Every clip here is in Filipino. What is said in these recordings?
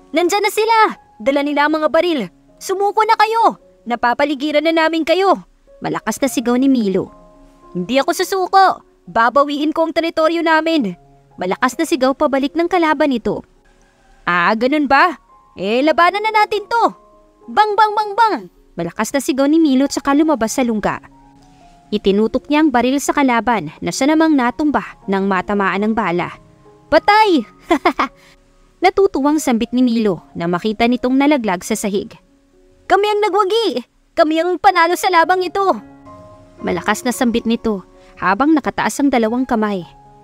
Nandyan na sila! Dala nila ang mga baril. Sumuko na kayo! Napapaligiran na namin kayo! Malakas na sigaw ni Milo. Hindi ako susuko! Babawiin ko ang teritoryo namin! Malakas na sigaw pabalik ng kalaban nito. Ganun ba? Labanan na natin to! Bang bang bang bang! Malakas na sigaw ni Milo tsaka lumabas sa lungga. Itinutok niya ang baril sa kalaban na siya namang natumba nang matamaan ng bala. Patay! Natutuwang sambit ni Milo na makita nitong nalaglag sa sahig. Kami ang nagwagi! Kami ang panalo sa labang ito! Malakas na sambit nito habang nakataas ang dalawang kamay.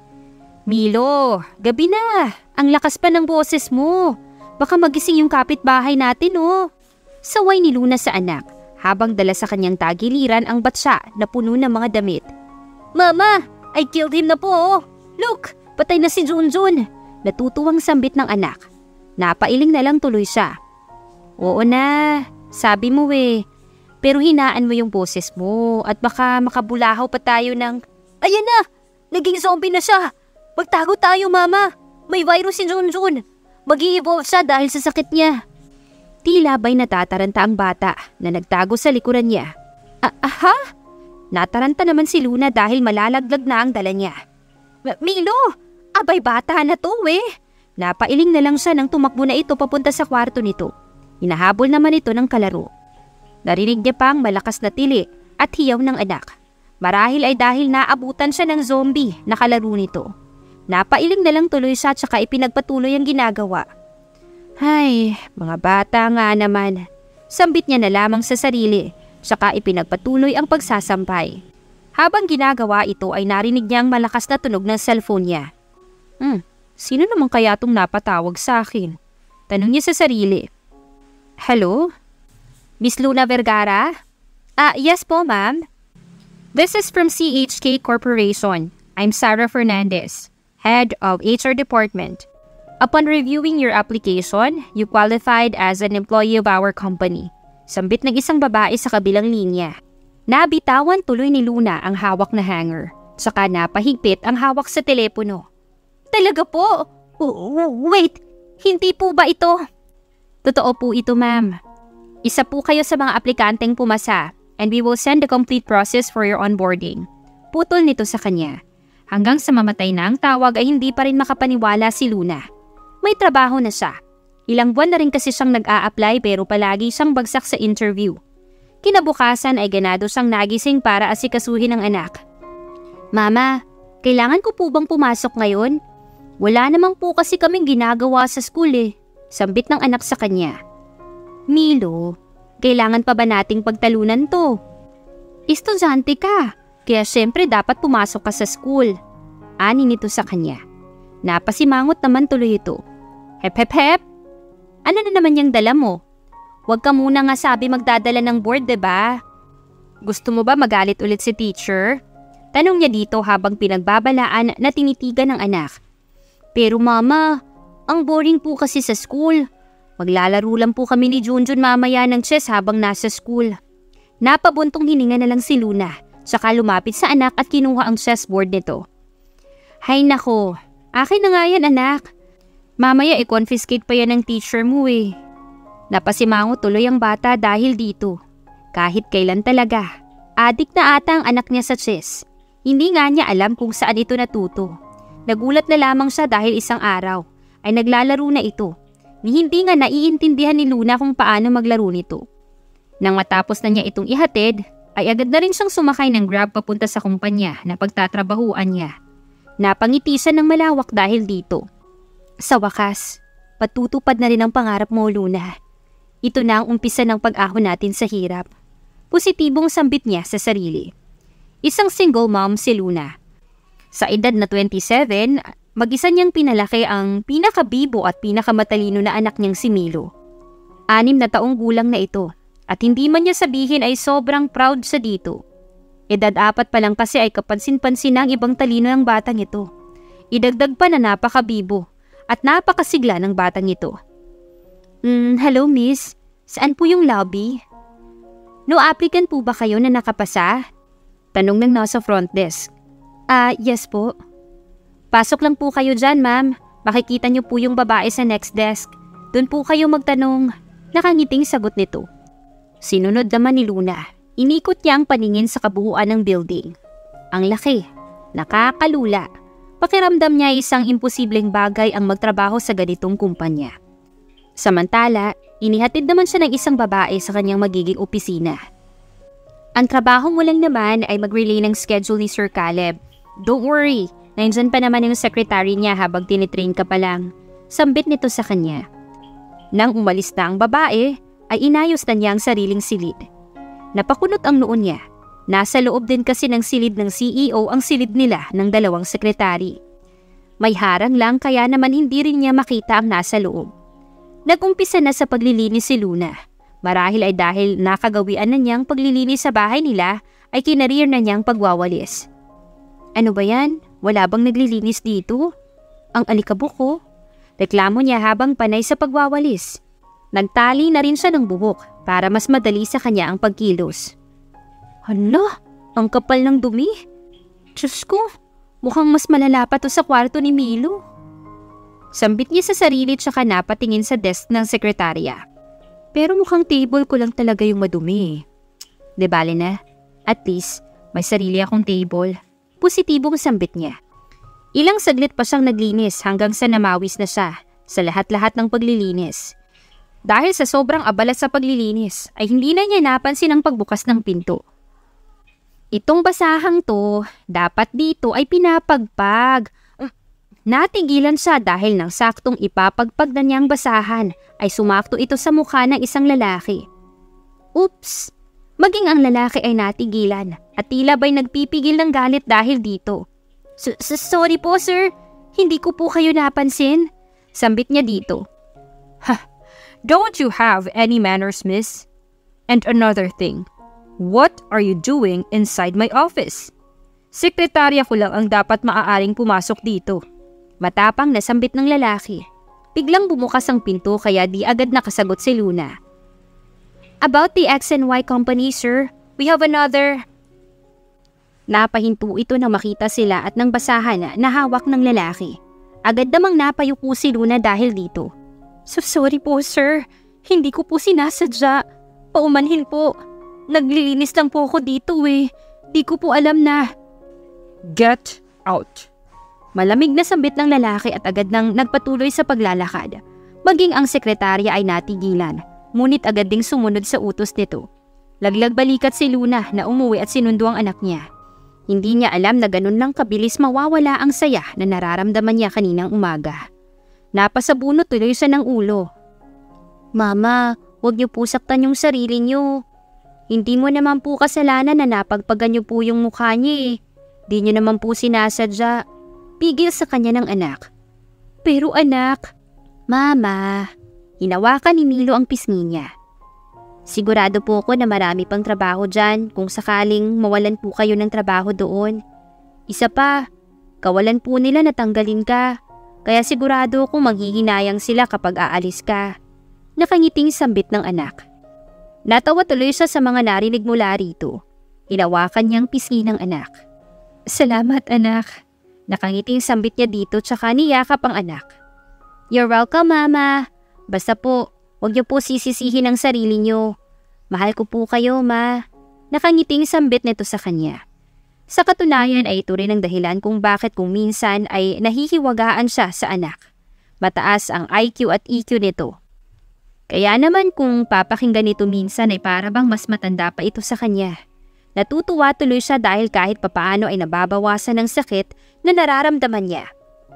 Milo, gabi na! Ang lakas pa ng boses mo! Baka magising yung kapitbahay natin oh! Saway ni Luna sa anak habang dala sa kanyang tagiliran ang batsa na puno ng mga damit. Mama, I killed him na po oh! Look, patay na si Junjun! Natutuwang sambit ng anak. Napailing na lang tuloy siya. Oo na, sabi mo eh. Pero hinaan mo yung boses mo at baka makabulahaw pa tayo ng... Ayan na! Naging zombie na siya! Magtago tayo mama! May virus si Junjun! Mag-i-evolve siya dahil sa sakit niya. Tila ba'y natataranta ang bata na nagtago sa likuran niya. Aha? Nataranta naman si Luna dahil malalaglag na ang dala niya. Milo! Abay bata na to eh! Napailing na lang siya nang tumakbo na ito papunta sa kwarto nito. Hinahabol naman ito ng kalaro. Narinig niya pang malakas na tili at hiyaw ng anak. Marahil ay dahil naabutan siya ng zombie na kalaro nito. Napailing na lang tuloy siya at saka ipinagpatuloy ang ginagawa. Ay, mga bata nga naman. Sambit niya na lamang sa sarili, saka ipinagpatuloy ang pagsasampay. Habang ginagawa ito ay narinig niya ang malakas na tunog ng cellphone niya. Sino naman kaya itong napatawag sa akin? Tanong niya sa sarili. Hello? Miss Luna Vergara? Yes po ma'am. This is from CHK Corporation. I'm Sarah Fernandez, Head of HR Department. Upon reviewing your application, you qualified as an employee of our company. Sambit ng isang babae sa kabilang linya. Nabitawan tuloy ni Luna ang hawak na hanger. Saka napahigpit ang hawak sa telepono. Talaga po? Wait, hindi po ba ito? Totoo po ito ma'am. Isa po kayo sa mga aplikanteng pumasa and we will send the complete process for your onboarding. Putol nito sa kanya. Hanggang sa mamatay na ang tawag ay hindi pa rin makapaniwala si Luna. May trabaho na siya. Ilang buwan na rin kasi siyang nag-a-apply pero palagi siyang bagsak sa interview. Kinabukasan ay ganado siyang nagising para asikasuhin ang anak. Mama, kailangan ko po bang pumasok ngayon? Wala namang po kasi kaming ginagawa sa school eh. Sambit ng anak sa kanya. Milo, kailangan pa ba nating pagtalunan to? Estudyante ka, kaya syempre dapat pumasok ka sa school. Ani nito sa kanya. Napasimangot naman tuloy ito. Hep hep hep! Ano na naman yung dala mo? Huwag ka muna nga sabi magdadala ng board, diba? Gusto mo ba magalit ulit si teacher? Tanong niya dito habang pinagbabalaan na tinitigan ng anak. Pero mama, ang boring po kasi sa school. Maglalaro lang po kami ni Junjun mamaya ng chess habang nasa school. Napabuntong hininga na lang si Luna, saka lumapit sa anak at kinuha ang chessboard nito. Hay nako, akin na nga yan anak. Mamaya i-confiscate pa yan ng teacher mo eh. Napasimango tuloy ang bata dahil dito. Kahit kailan talaga, adik na ata ang anak niya sa chess. Hindi nga niya alam kung saan ito natuto. Nagulat na lamang siya dahil isang araw ay naglalaro na ito. Hindi nga naiintindihan ni Luna kung paano maglaro nito. Nang matapos na niya itong ihatid, ay agad na rin siyang sumakay ng Grab papunta sa kumpanya na pagtatrabahuan niya. Napangiti siya ng malawak dahil dito. Sa wakas, patutupad na rin ang pangarap mo, Luna. Ito na ang umpisa ng pag-ahon natin sa hirap. Positibong sambit niya sa sarili. Isang single mom si Luna. Sa edad na 27, mag-isa niyang pinalaki ang pinakabibo at pinakamatalino na anak niyang si Milo. 6 na taong gulang na ito at hindi man niya sabihin ay sobrang proud sa dito. Edad 4 pa lang kasi ay kapansin-pansin na ang ibang talino ng batang ito. Idagdag pa na napakabibo at napakasigla ng batang ito. Hello miss, saan po yung lobby? No applicant po ba kayo na nakapasa? Tanong ng nasa front desk. Yes po. Pasok lang po kayo dyan, ma'am. Makikita niyo po yung babae sa next desk. Doon po kayo magtanong. Nakangiting sagot nito. Sinunod naman ni Luna. Inikot niya ang paningin sa kabuuan ng building. Ang laki. Nakakalula. Pakiramdam niya isang imposibleng bagay ang magtrabaho sa ganitong kumpanya. Samantala, inihatid naman siya ng isang babae sa kanyang magiging opisina. Ang trabaho mo lang naman ay mag-relay ng schedule ni Sir Caleb. Don't worry, nandyan pa naman yung secretary niya habang tinitrain ka pa lang. Sambit nito sa kanya. Nang umalis na ang babae, ay inayos na niya ang sariling silid. Napakunot ang noo niya. Nasa loob din kasi ng silid ng CEO ang silid nila ng dalawang sekretary. May harang lang kaya naman hindi rin niya makita ang nasa loob. Nag-umpisa na sa paglilinis si Luna. Marahil ay dahil nakagawian na niyang paglilinis sa bahay nila ay kinarir na niyang pagwawalis. Ano ba yan? Wala bang naglilinis dito? Ang alikabok ko. Reklamo niya habang panay sa pagwawalis. Nagtali na rin siya ng buhok para mas madali sa kanya ang pagkilos. Hala, ang kapal ng dumi. Diyos ko, mukhang mas malala pa to sa kwarto ni Milo. Sambit niya sa sarili tsaka napatingin sa desk ng sekretarya. Pero mukhang table ko lang talaga yung madumi. Di bale na, at least may sarili akong table. Positibong sambit niya. Ilang saglit pa siyang naglinis hanggang sa namawis na siya sa lahat-lahat ng paglilinis. Dahil sa sobrang abala sa paglilinis ay hindi na niya napansin ang pagbukas ng pinto. Itong basahang to, dapat dito ay pinapagpag. Natigilan siya dahil nang saktong ipapagpag na niyang basahan ay sumakto ito sa mukha ng isang lalaki. Oops! Maging ang lalaki ay natigilan at tila ba'y nagpipigil ng galit dahil dito. Sorry po sir, hindi ko po kayo napansin. Sambit niya dito. Ha, don't you have any manners, miss? And another thing, what are you doing inside my office? Sekretarya ko lang ang dapat maaaring pumasok dito. Matapang na sambit ng lalaki. Biglang bumukas ang pinto kaya di agad nakasagot si Luna. About the X&Y company, sir. We have another... Napahinto ito nang makita sila at nang basahan na hawak ng lalaki. Agad namang napayuko si Luna dahil dito. So sorry po, sir. Hindi ko po sinasadya. Paumanhin po. Naglilinis lang po ako dito eh. Di ko po alam na... Get out. Malamig na sambit ng lalaki at agad nang nagpatuloy sa paglalakad. Maging ang sekretarya ay natigilan, ngunit agad ding sumunod sa utos nito. Laglag balikat si Luna na umuwi at sinundo ang anak niya. Hindi niya alam na ganun lang kabilis mawawala ang saya na nararamdaman niya kaninang umaga. Napasabunot tuloy siya ng ulo. Mama, huwag niyo po saktan yung sarili niyo. Hindi mo naman po kasalanan na napagpagan niyo po yung mukha niya eh. Di niyo naman po sinasadya. Pigil sa kanya ng anak. Pero anak, Mama, hinawakan ni Milo ang pisngi niya. Sigurado po ko na marami pang trabaho dyan kung sakaling mawalan po kayo ng trabaho doon. Isa pa, kawalan po nila na tanggalin ka, kaya sigurado ko maghihinayang sila kapag aalis ka. Nakangiting sambit ng anak. Natawa tuloy siya sa mga narinig mula rito. Hinawakan niyang pisngi ng anak. Salamat anak. Nakangiting sambit niya dito tsaka niyakap ang anak. You're welcome, Mama. Basta po, huwag niyo po sisisihin ang sarili niyo. Mahal ko po kayo, Ma. Nakangiting sambit nito sa kanya. Sa katunayan ay ito rin ang dahilan kung bakit kung minsan ay nahihiwagaan siya sa anak. Mataas ang IQ at EQ nito. Kaya naman kung papakinggan nito minsan ay para bang mas matanda pa ito sa kanya. Natutuwa tuloy siya dahil kahit papaano ay nababawasan ng sakit na nararamdaman niya.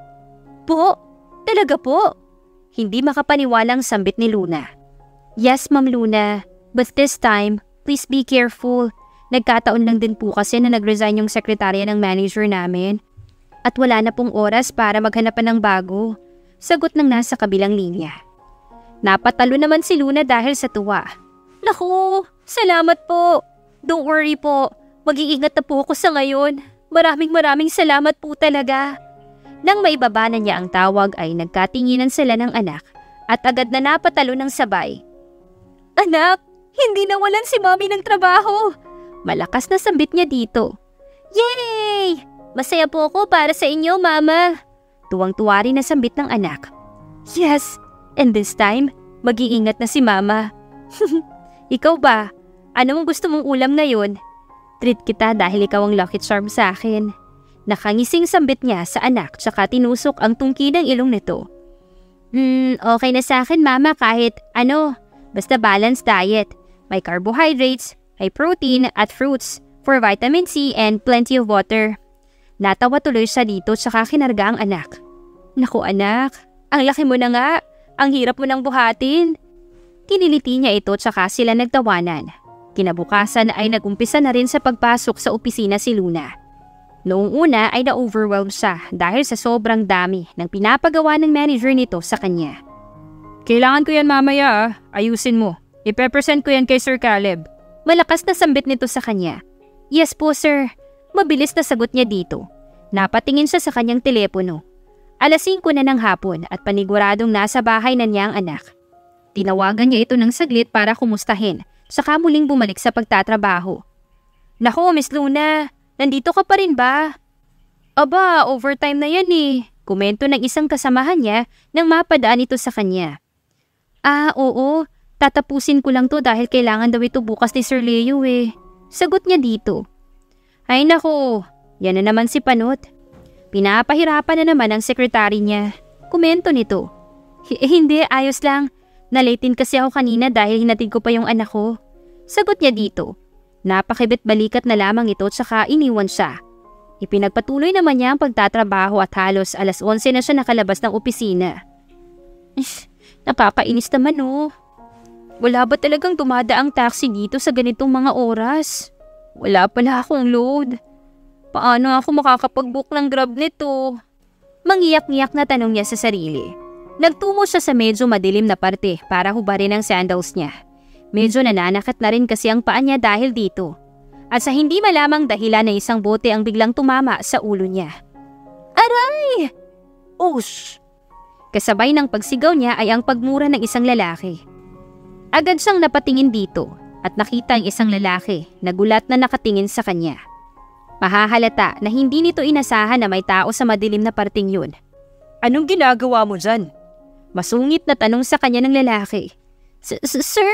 Po? Talaga po? Hindi makapaniwalang sambit ni Luna. Yes, Ma'am Luna. But this time, please be careful. Nagkataon lang din po kasi na nag-resign yung sekretarya ng manager namin. At wala na pong oras para maghanap ng bago. Sagot ng nasa kabilang linya. Napatalo naman si Luna dahil sa tuwa. Naku, salamat po. Don't worry po, mag-iingat na po ako sa ngayon. Maraming salamat po talaga. Nang maibaba na niya ang tawag ay nagkatinginan sila ng anak at agad na napatalo ng sabay. Anak, hindi nawalan si Mommy ng trabaho. Malakas na sambit niya dito. Yay! Masaya po ako para sa inyo, Mama. Tuwang-tuwa rin na sambit ng anak. Yes, And this time, mag-iingat na si Mama. Ikaw ba? Ano ang gusto mong ulam ngayon? Treat kita dahil ikaw ang lucky charm sa akin. Nakangising sambit niya sa anak tsaka tinusok ang tungki ng ilong nito. Okay na sa akin Mama kahit basta balanced diet. May carbohydrates, may protein at fruits for vitamin C and plenty of water. Natawa tuloy siya dito tsaka kinarga ang anak. Naku anak, ang laki mo na nga. Ang hirap mo nang buhatin. Kiniliti niya ito tsaka sila nagtawanan. Kinabukasan ay nagumpisa na rin sa pagpasok sa opisina si Luna. Noong una ay na-overwhelm siya dahil sa sobrang dami ng pinapagawa ng manager nito sa kanya. Kailangan ko yan mamaya ayusin mo. Ipe-present ko yan kay Sir Caleb. Malakas na sambit nito sa kanya. Yes po sir. Mabilis na sagot niya dito. Napatingin siya sa kanyang telepono. 5:00 na ng hapon at paniguradong nasa bahay na niya ang anak. Tinawagan niya ito ng saglit para kumustahin, saka muling bumalik sa pagtatrabaho. Naku, Miss Luna, nandito ka pa rin ba? Aba, overtime na yan eh, komento ng isang kasamahan niya nang mapadaan ito sa kanya. Oo, tatapusin ko lang to dahil kailangan daw ito bukas ni Sir Leo eh. Sagot niya dito. Ay naku, yan na naman si Panot. Pinapahirapan na naman ang sekretary niya. Komento nito. Hindi, ayos lang. Nalatin kasi ako kanina dahil hinatid ko pa yung anak ko. Sagot niya dito. Napakibit balikat na lamang ito tsaka iniwan siya. Ipinagpatuloy naman niya ang pagtatrabaho at halos 11:00 na siya nakalabas ng opisina. Nakakainis naman oh. Wala ba talagang dumadaang taxi dito sa ganitong mga oras? Wala pala akong load. Paano ako makakapag-book ng Grab nito? Mangiyak-ngiyak na tanong niya sa sarili. Nagtungo siya sa medyo madilim na parte para hubarin ang sandals niya. Medyo nananakit na rin kasi ang paa niya dahil dito. At sa hindi malamang dahilan na isang bote ang biglang tumama sa ulo niya. Aray! Osh! Kasabay ng pagsigaw niya ay ang pagmura ng isang lalaki. Agad siyang napatingin dito at nakita ang isang lalaki na gulat na nakatingin sa kanya. Mahahalata na hindi nito inasahan na may tao sa madilim na parting yun. Anong ginagawa mo dyan? Masungit na tanong sa kanya ng lalaki. Sir?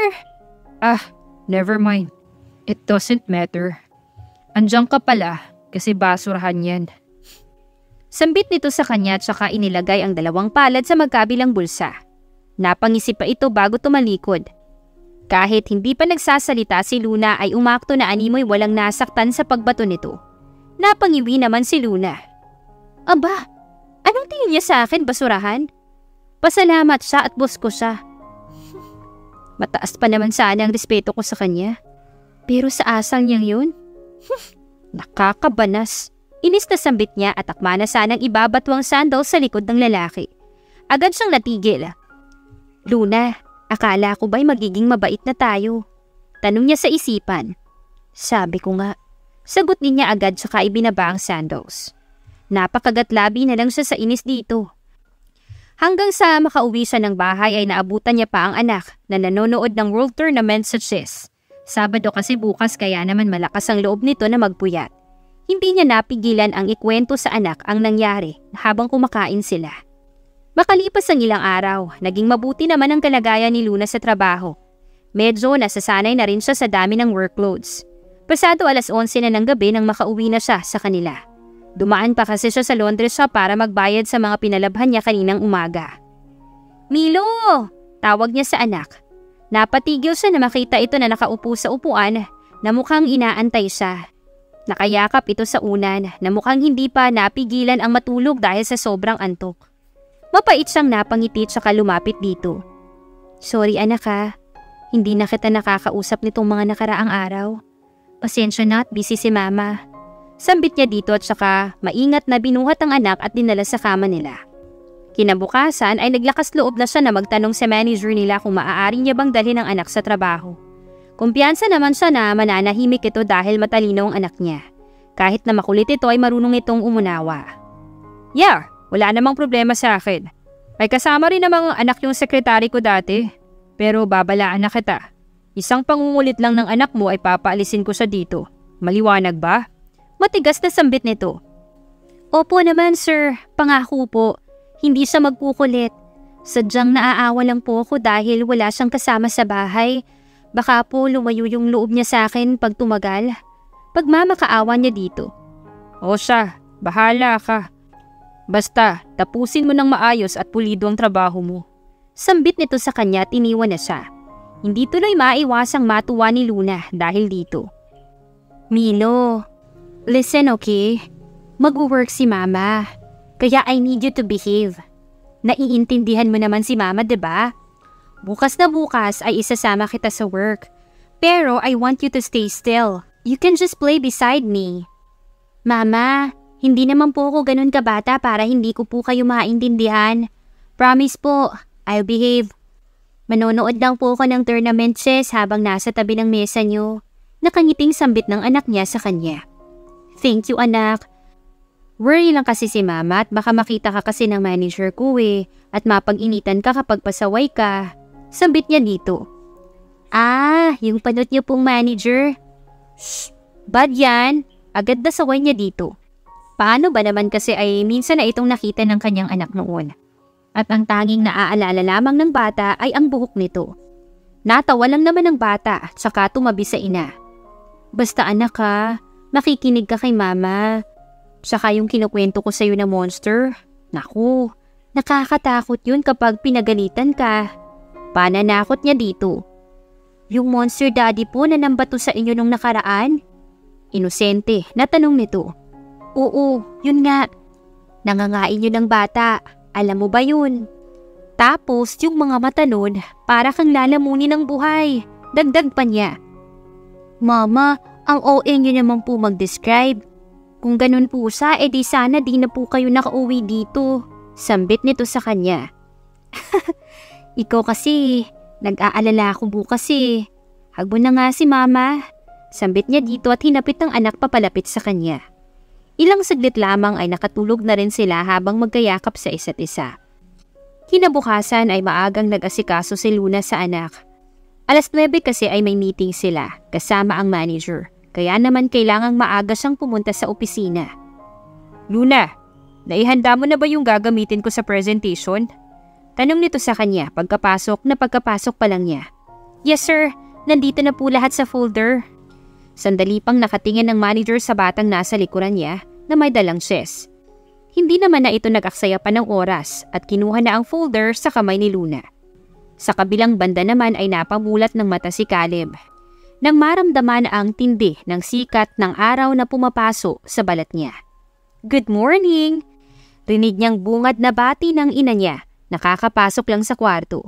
Never mind. It doesn't matter. Andiyan ka pala kasi basurahan yan. Sambit nito sa kanya tsaka inilagay ang 2 palad sa magkabilang bulsa. Napangisip pa ito bago tumalikod. Kahit hindi pa nagsasalita si Luna ay umakto na animoy walang nasaktan sa pagbato nito. Napangiwi naman si Luna. Aba, anong tingin niya sa akin, basurahan? Pasalamat siya at boss ko siya. Mataas pa naman sana ang respeto ko sa kanya. Pero sa asal niyang yun? Nakakabanas. Inis na sambit niya at akma na sanang ibabatwang sandal sa likod ng lalaki. Agad siyang natigil. Luna, akala ko ba'y magiging mabait na tayo? Tanong niya sa isipan. Sabi ko nga. Sagot niya agad saka ibinaba ang sandals. Napakagatlabi na lang siya sa inis dito. Hanggang sa makauwi siya ng bahay ay naabutan niya pa ang anak na nanonood ng World Tournament sa chess. Sabado kasi bukas kaya naman malakas ang loob nito na magpuyat. Hindi niya napigilan ang ikwento sa anak ang nangyari habang kumakain sila. Makalipas ang ilang araw, naging mabuti naman ang kalagayan ni Luna sa trabaho. Medyo nasasanay na rin siya sa dami ng workloads. Pasado 11:00 na ng gabi nang makauwi na siya sa kanila. Dumaan pa kasi siya sa laundry shop para magbayad sa mga pinalabhan niya kaninang umaga. Milo! Tawag niya sa anak. Napatigil siya na makita ito na nakaupo sa upuan na mukhang inaantay siya. Nakayakap ito sa unan na mukhang hindi pa napigilan ang matulog dahil sa sobrang antok. Mapait siyang napangiti tsaka lumapit dito. Sorry anak ha, hindi na kita nakakausap nitong mga nakaraang araw. Pasensya na at busy si mama. Sambit niya dito at saka maingat na binuhat ang anak at dinala sa kama nila. Kinabukasan ay naglakas loob na siya na magtanong sa manager nila kung maaari niya bang dalhin ang anak sa trabaho. Kumpiyansa naman siya na mananahimik ito dahil matalino ang anak niya. Kahit na makulit ito ay marunong itong umunawa. Yeah, wala namang problema sa akin. May kasama rin namang anak yung sekretary ko dati. Pero babalaan na kita. Isang pangungulit lang ng anak mo ay papaalisin ko siya dito. Maliwanag ba? Matigas na sambit nito. Opo naman sir, pangako po. Hindi siya magkukulit. Sadyang naaawa lang po ako dahil wala siyang kasama sa bahay. Baka po lumayo yung loob niya sa akin pag tumagal. Pagmamakaawa niya dito. O siya, bahala ka. Basta, tapusin mo ng maayos at pulido ang trabaho mo. Sambit nito sa kanya at iniwan na siya. Hindi tuloy maiwasang matuwa ni Luna dahil dito. Milo, listen okay? Mag-work si Mama. Kaya I need you to behave. Naiintindihan mo naman si Mama, diba? Bukas na bukas ay isasama kita sa work. Pero I want you to stay still. You can just play beside me. Mama, hindi naman po ako ganun kabata para hindi ko po kayo maintindihan. Promise po, I'll behave. Manonood lang po ako ng tournament chess habang nasa tabi ng mesa niyo. Nakangiting sambit ng anak niya sa kanya. Thank you, anak. Worry lang kasi si Mama at baka makita ka kasi ng manager ko at mapag-initan ka kapag pasaway ka. Sambit niya dito. Yung panot niyo pong manager. Shh, bad yan. Agad na saway niya dito. Paano ba naman kasi ay minsan na itong nakita ng kanyang anak noon. At ang tanging naaalala lamang ng bata ay ang buhok nito. Natawa lang naman ng bata at saka tumabi sa ina. Basta anak ha, makikinig ka kay Mama. Saka yung kinukwento ko sa'yo na monster, naku, nakakatakot yun kapag pinagalitan ka. Pananakot niya dito. Yung monster daddy po na nambato sa inyo nung nakaraan? Inosente, natanong nito. Oo, yun nga. Nangangain yun ng bata, alam mo ba yun? Tapos yung mga mata nun, para kang lalamunin ng buhay. Dagdag pa niya. Mama, ang OA niyo naman po mag-describe. Kung ganun po siya, edi sana di na po kayo nakauwi dito. Sambit nito sa kanya. Ikaw kasi, nag-aalala ako bukas Hagbo na nga si Mama. Sambit niya dito at hinapit ang anak papalapit sa kanya. Ilang saglit lamang ay nakatulog na rin sila habang magkayakap sa isa't isa. Kinabukasan ay maagang nag-asikaso si Luna sa anak. 9:00 kasi ay may meeting sila kasama ang manager. Kaya naman kailangang maaga siyang pumunta sa opisina. Luna, naihanda mo na ba yung gagamitin ko sa presentation? Tanong nito sa kanya pagkapasok pa lang niya. Yes sir, nandito na po lahat sa folder. Sandali pang nakatingin ng manager sa batang nasa likuran niya na may dalang chess. Hindi naman na ito nag-aksaya pa ng oras at kinuha na ang folder sa kamay ni Luna. Sa kabilang banda naman ay napamulat ng mata si Caleb. Nang maramdaman ang tindi ng sikat ng araw na pumapaso sa balat niya. Good morning! Rinig niyang bungad na bati ng ina niya, nakakapasok lang sa kwarto.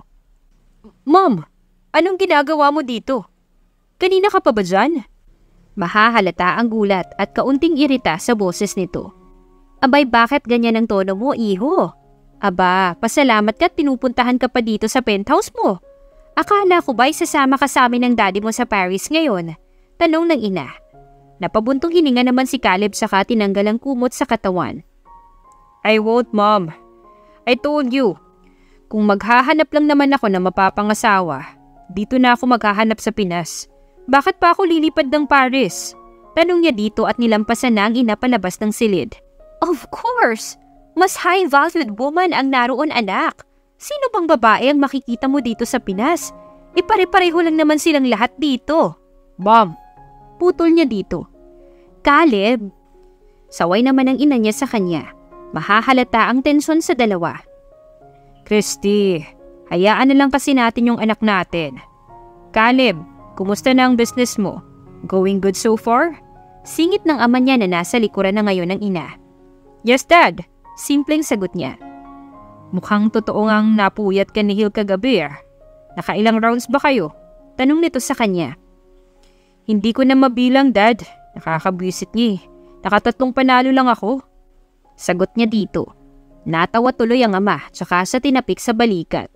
Mom, anong ginagawa mo dito? Kanina ka pa ba dyan? Mahahalata ang gulat at kaunting irita sa boses nito. Abay, bakit ganyan ang tono mo, iho? Aba, pasalamat ka at pinupuntahan ka pa dito sa penthouse mo. Akala ko ba'y sasama ka sa amin ng daddy mo sa Paris ngayon? Tanong ng ina. Napabuntong hininga naman si Caleb saka tinanggal ang kumot sa katawan. I won't, Mom. I told you. Kung maghahanap lang naman ako na mapapangasawa, dito na ako maghahanap sa Pinas. Bakit pa ako lilipad ng Paris? Tanong niya dito at nilampasan na ang ina palabas ng silid. Of course! Mas high-valued woman ang naroon, anak. Sino bang babae ang makikita mo dito sa Pinas? Pare-pareho lang naman silang lahat dito. Mom! Putol niya dito. Caleb! Saway naman ang ina niya sa kanya. Mahahalata ang tensyon sa dalawa. Christy, hayaan na lang kasi natin yung anak natin. Caleb, kumusta na ang business mo? Going good so far? Singit ng ama niya na nasa likuran na ngayon ng ina. Yes, Dad. Simpleng sagot niya. Mukhang totoo ngang napuyat ka ni Hill kagabi. Nakailang rounds ba kayo? Tanong nito sa kanya. Hindi ko na mabilang, Dad. Nakakabwisit niya. Nakatatlong panalo lang ako. Sagot niya dito. Natawa tuloy ang ama tsaka sa tinapik sa balikat.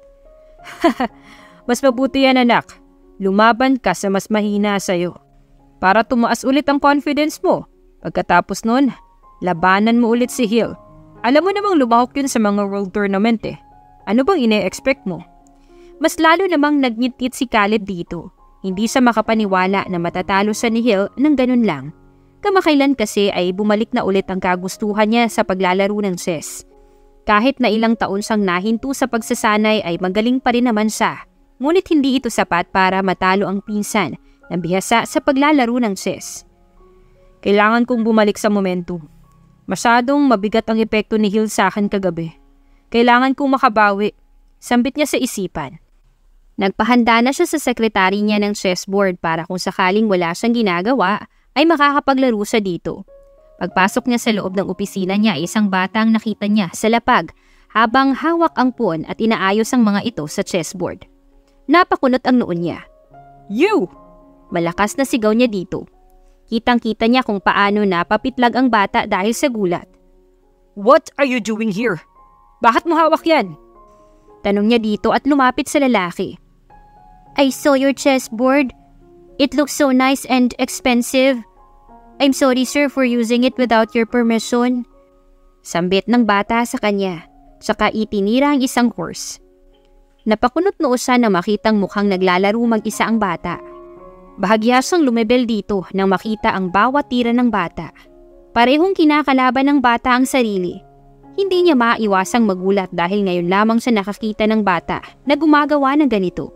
Mas mabuti yan, anak. Lumaban ka sa mas mahina sa'yo. Para tumaas ulit ang confidence mo. Pagkatapos nun, labanan mo ulit si Hill. Alam mo namang lumahok yun sa mga world tournament Ano bang ine-expect mo? Mas lalo namang nagngit-ngit si Caleb dito. Hindi siya makapaniwala na matatalo siya ni Hill ng ganun lang. Kamakailan kasi ay bumalik na ulit ang kagustuhan niya sa paglalaro ng chess. Kahit na ilang taon siyang nahinto sa pagsasanay ay magaling pa rin naman siya. Ngunit hindi ito sapat para matalo ang pinsan na bihasa sa paglalaro ng chess. Kailangan kong bumalik sa momentum. Masyadong mabigat ang epekto ni Hill sa akin kagabi. Kailangan kong makabawi. Sambit niya sa isipan. Nagpahanda na siya sa sekretary niya ng chessboard para kung sakaling wala siyang ginagawa ay makakapaglaro siya dito. Pagpasok niya sa loob ng opisina niya, isang batang nakita niya sa lapag habang hawak ang pawn at inaayos ang mga ito sa chessboard. Napakunot ang noon niya. "You!" Malakas na sigaw niya dito. Kitang-kita niya kung paano napapitlag ang bata dahil sa gulat. "What are you doing here? Bakit mo hawak yan?" Tanong niya dito at lumapit sa lalaki. "I saw your chessboard. It looks so nice and expensive. I'm sorry sir for using it without your permission." Sambit ng bata sa kanya, saka itinira ang isang horse. Napakunot noo siya na makitang mukhang naglalaro mag-isa ang bata. Bahagya siyang lumebel dito nang makita ang bawat tira ng bata. Parehong kinakalaban ng bata ang sarili. Hindi niya maiwasang magulat dahil ngayon lamang siya nakakita ng bata na gumagawa ng ganito.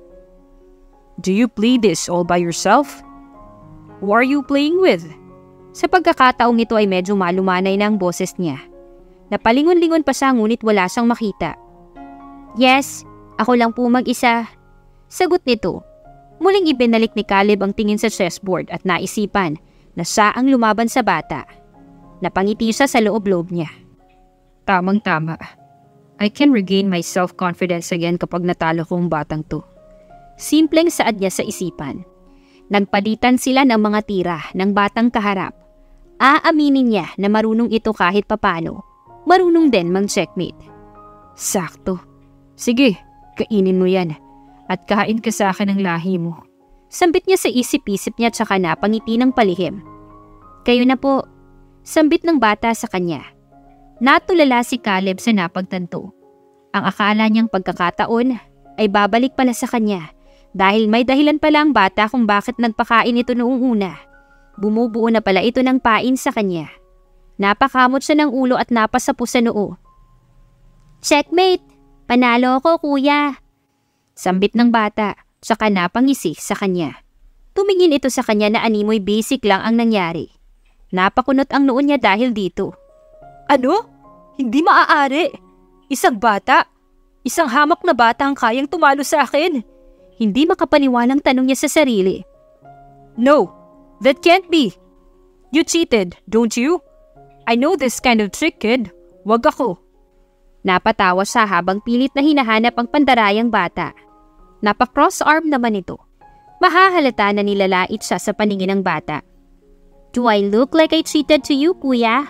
"Do you play this all by yourself? Who are you playing with?" Sa pagkakataong ito ay medyo malumanay na ang boses niya. Napalingon-lingon pa siya ngunit wala siyang makita. "Yes, ako lang po mag-isa." Sagot nito. Muling ibinalik ni Caleb ang tingin sa chessboard at naisipan na siya ang lumaban sa bata. Napangiti siya sa loob-loob niya. Tamang-tama. I can regain my self-confidence again kapag natalo ko ang batang to. Simpleng saad niya sa isipan. Nagpalitan sila ng mga tira ng batang kaharap. Aaminin niya na marunong ito kahit papano. Marunong din mang-checkmate. Sakto. Sige, kainin mo yan. At kain ka sa akin ng lahi mo. Sambit niya sa isip-isip niya tsaka napangiti ng palihim. "Kayo na po." Sambit ng bata sa kanya. Natulala si Caleb sa napagtanto. Ang akala niyang pagkakataon ay babalik pala sa kanya dahil may dahilan pala ang bata kung bakit nagpakain ito noong una. Bumubuo na pala ito ng pain sa kanya. Napakamot siya ng ulo at napasapo sa noo. "Checkmate! Panalo ako, kuya!" Sambit ng bata, saka napangisi sa kanya. Tumingin ito sa kanya na animoy basic lang ang nangyari. Napakunot ang noon niya dahil dito. "Ano? Hindi maaari. Isang bata? Isang hamak na bata ang kayang tumalo sa akin?" Hindi makapaniwalang tanong niya sa sarili. "No, that can't be. You cheated, don't you? I know this kind of trick, kid. Wag ako." Napatawa siya habang pilit na hinahanap ang pandarayang bata. Napa-cross-arm naman ito. Mahahalata na nilalait siya sa paningin ng bata. "Do I look like I cheated to you, kuya?"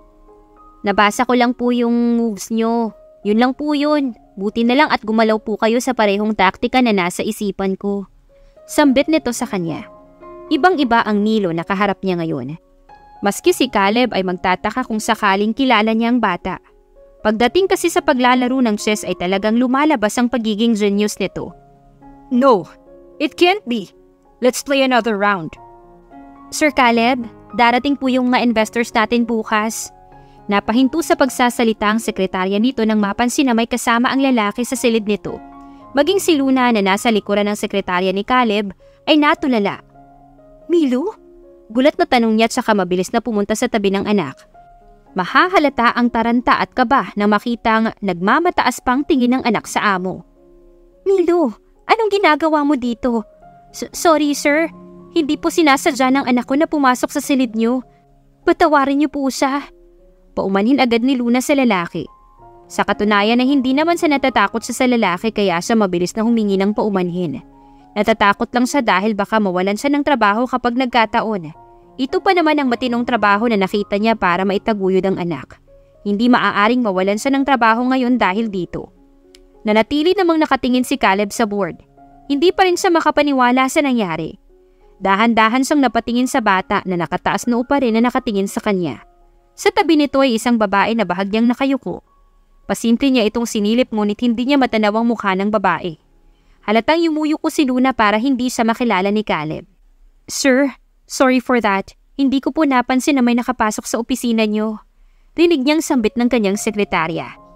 "Nabasa ko lang po yung moves nyo. Yun lang po yun. Buti na lang at gumalaw po kayo sa parehong taktika na nasa isipan ko." Sambit nito sa kanya. Ibang-iba ang Nilo na kaharap niya ngayon. Maski si Caleb ay magtataka kung sakaling kilala niya ang bata. Pagdating kasi sa paglalaro ng chess ay talagang lumalabas ang pagiging genius nito. "No, it can't be. Let's play another round." "Sir Caleb, darating po yung mga investors natin bukas." Napahinto sa pagsasalita ang sekretarya nito nang mapansin na may kasama ang lalaki sa silid nito. Maging si Luna na nasa likuran ng sekretarya ni Caleb ay natulala. "Milo?" Gulat na tanong niya tsaka mabilis na pumunta sa tabi ng anak. Mahahalata ang taranta at kaba na makitang nagmamataas pang tingin ng anak sa amo. "Milo, anong ginagawa mo dito?" Sorry sir, hindi po sinasadya ng anak ko na pumasok sa silid niyo. Patawarin niyo po siya." Paumanhin agad ni Luna sa lalaki. Sa katunayan na hindi naman siya natatakot sa lalaki kaya siya mabilis na humingi ng paumanhin. Natatakot lang siya dahil baka mawalan siya ng trabaho kapag nagkataon. Ito pa naman ang matinong trabaho na nakita niya para maitaguyod ang anak. Hindi maaaring mawalan siya ng trabaho ngayon dahil dito. Nanatili namang nakatingin si Caleb sa board. Hindi pa rin siya makapaniwala sa nangyari. Dahan-dahan siyang napatingin sa bata na nakataas noo pa rin na nakatingin sa kanya. Sa tabi nito ay isang babae na bahagyang nakayuko. Pasimple niya itong sinilip ngunit hindi niya matanaw ang mukha ng babae. Halatang yumuyuko si Luna para hindi siya makilala ni Caleb. "Sir, sorry for that. Hindi ko po napansin na may nakapasok sa opisina niyo." Rinig niyang sambit ng kanyang sekretarya.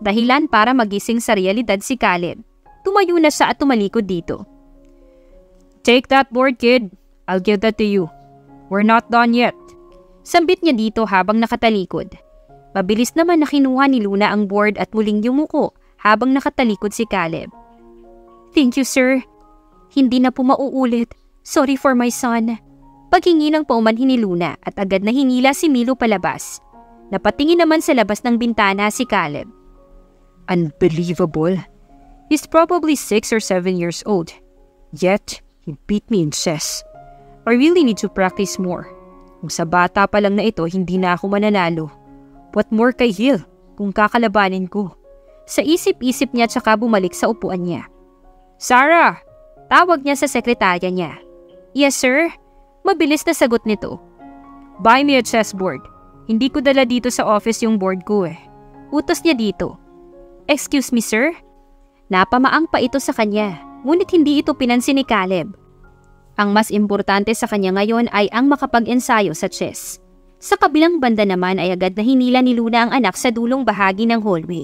Dahilan para magising sa realidad si Caleb. Tumayo na siya at tumalikod dito. Take that board, kid. I'll give that to you. We're not done yet. Sambit niya dito habang nakatalikod. Mabilis naman na kinuha ni Luna ang board at muling yumuko habang nakatalikod si Caleb. Thank you, sir. Hindi na po mauulit. Sorry for my son. Paghingi ng paumanhin ni Luna at agad na hinila si Milo palabas. Napatingin naman sa labas ng bintana si Caleb. Unbelievable. He's probably 6 or 7 years old. Yet, he beat me in chess. I really need to practice more. Kung sa bata pa lang na ito, hindi na ako mananalo. What more kay Hill kung kakalabanin ko? Sa isip-isip niya tsaka bumalik sa upuan niya. Sarah! Tawag niya sa sekretarya niya. Yes, sir. Mabilis na sagot nito. Buy me a chessboard. Hindi ko dala dito sa office yung board ko eh. Utos niya dito. Excuse me, sir? Napamaang pa ito sa kanya, ngunit hindi ito pinansin ni Caleb. Ang mas importante sa kanya ngayon ay ang makapag-ensayo sa chess. Sa kabilang banda naman ay agad na hinila ni Luna ang anak sa dulong bahagi ng hallway.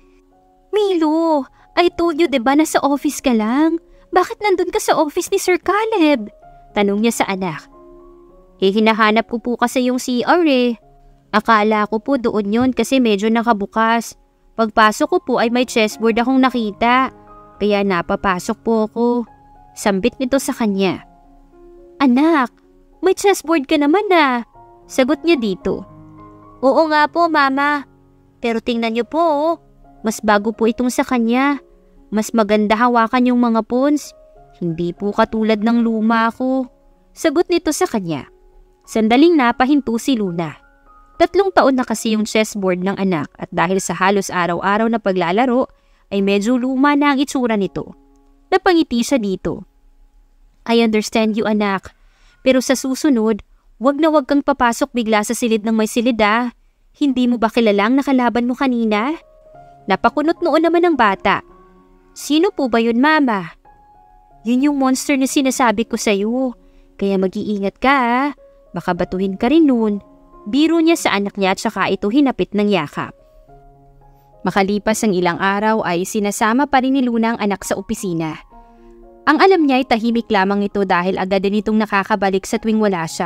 Milo, I told you diba na sa office ka lang? Bakit nandun ka sa office ni Sir Caleb? Tanong niya sa anak. Hinahanap ko po kasi yung CR eh. Akala ko po doon yun kasi medyo nakabukas. Pagpasok ko po ay may chessboard akong nakita. Kaya napapasok po ako. Sambit nito sa kanya. Anak, may chessboard ka naman na. Sagot niya dito. Oo nga po, mama. Pero tingnan niyo po, mas bago po itong sa kanya. Mas maganda hawakan yung mga pawns. Hindi po katulad ng luma ko. Sagot nito sa kanya. Sandaling napahinto si Luna. 3 taon na kasi yung chessboard ng anak at dahil sa halos araw-araw na paglalaro ay medyo luma na ang itsura nito. Napangiti siya dito. I understand you, anak. Pero sa susunod, wag na wag kang papasok bigla sa silid ng may silid ah. Hindi mo ba kilalang nakalaban mo kanina? Napakunot noon naman ng bata. Sino po ba yun, mama? Yun yung monster na sinasabi ko sa'yo. Kaya mag-iingat ka ah. Baka batuhin ka rin nun. Biro niya sa anak niya at saka ito hinapit ng yakap. Makalipas ang ilang araw ay sinasama pa rin ni Luna ang anak sa opisina. Ang alam niya ay tahimik lamang ito dahil agad din itong nakakabalik sa tuwing wala siya.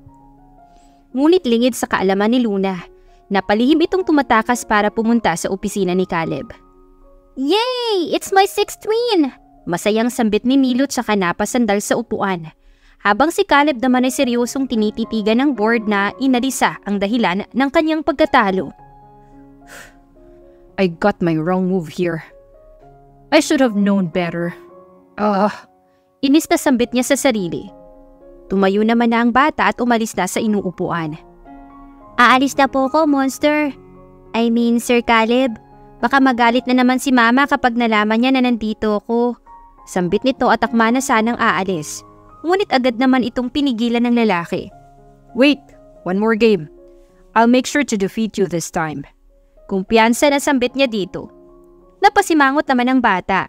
Ngunit lingid sa kaalaman ni Luna, napalihim itong tumatakas para pumunta sa opisina ni Caleb. Yay! It's my 6th win! Masayang sambit ni Milo tsaka napasandal sa upuan. Habang si Caleb naman ay seryosong tinititigan ng board na inalisa ang dahilan ng kanyang pagkatalo. I got my wrong move here. I should have known better. Inis na sambit niya sa sarili. Tumayo naman na ang bata at umalis na sa inuupuan. Aalis na po ko, monster. I mean, Sir Caleb. Baka magalit na naman si mama kapag nalaman niya na nandito ako. Sambit nito at akma na sanang aalis. Ngunit agad naman itong pinigilan ng lalaki. Wait, one more game. I'll make sure to defeat you this time. Kumpiyansa na sambit niya dito. Napasimangot naman ang bata.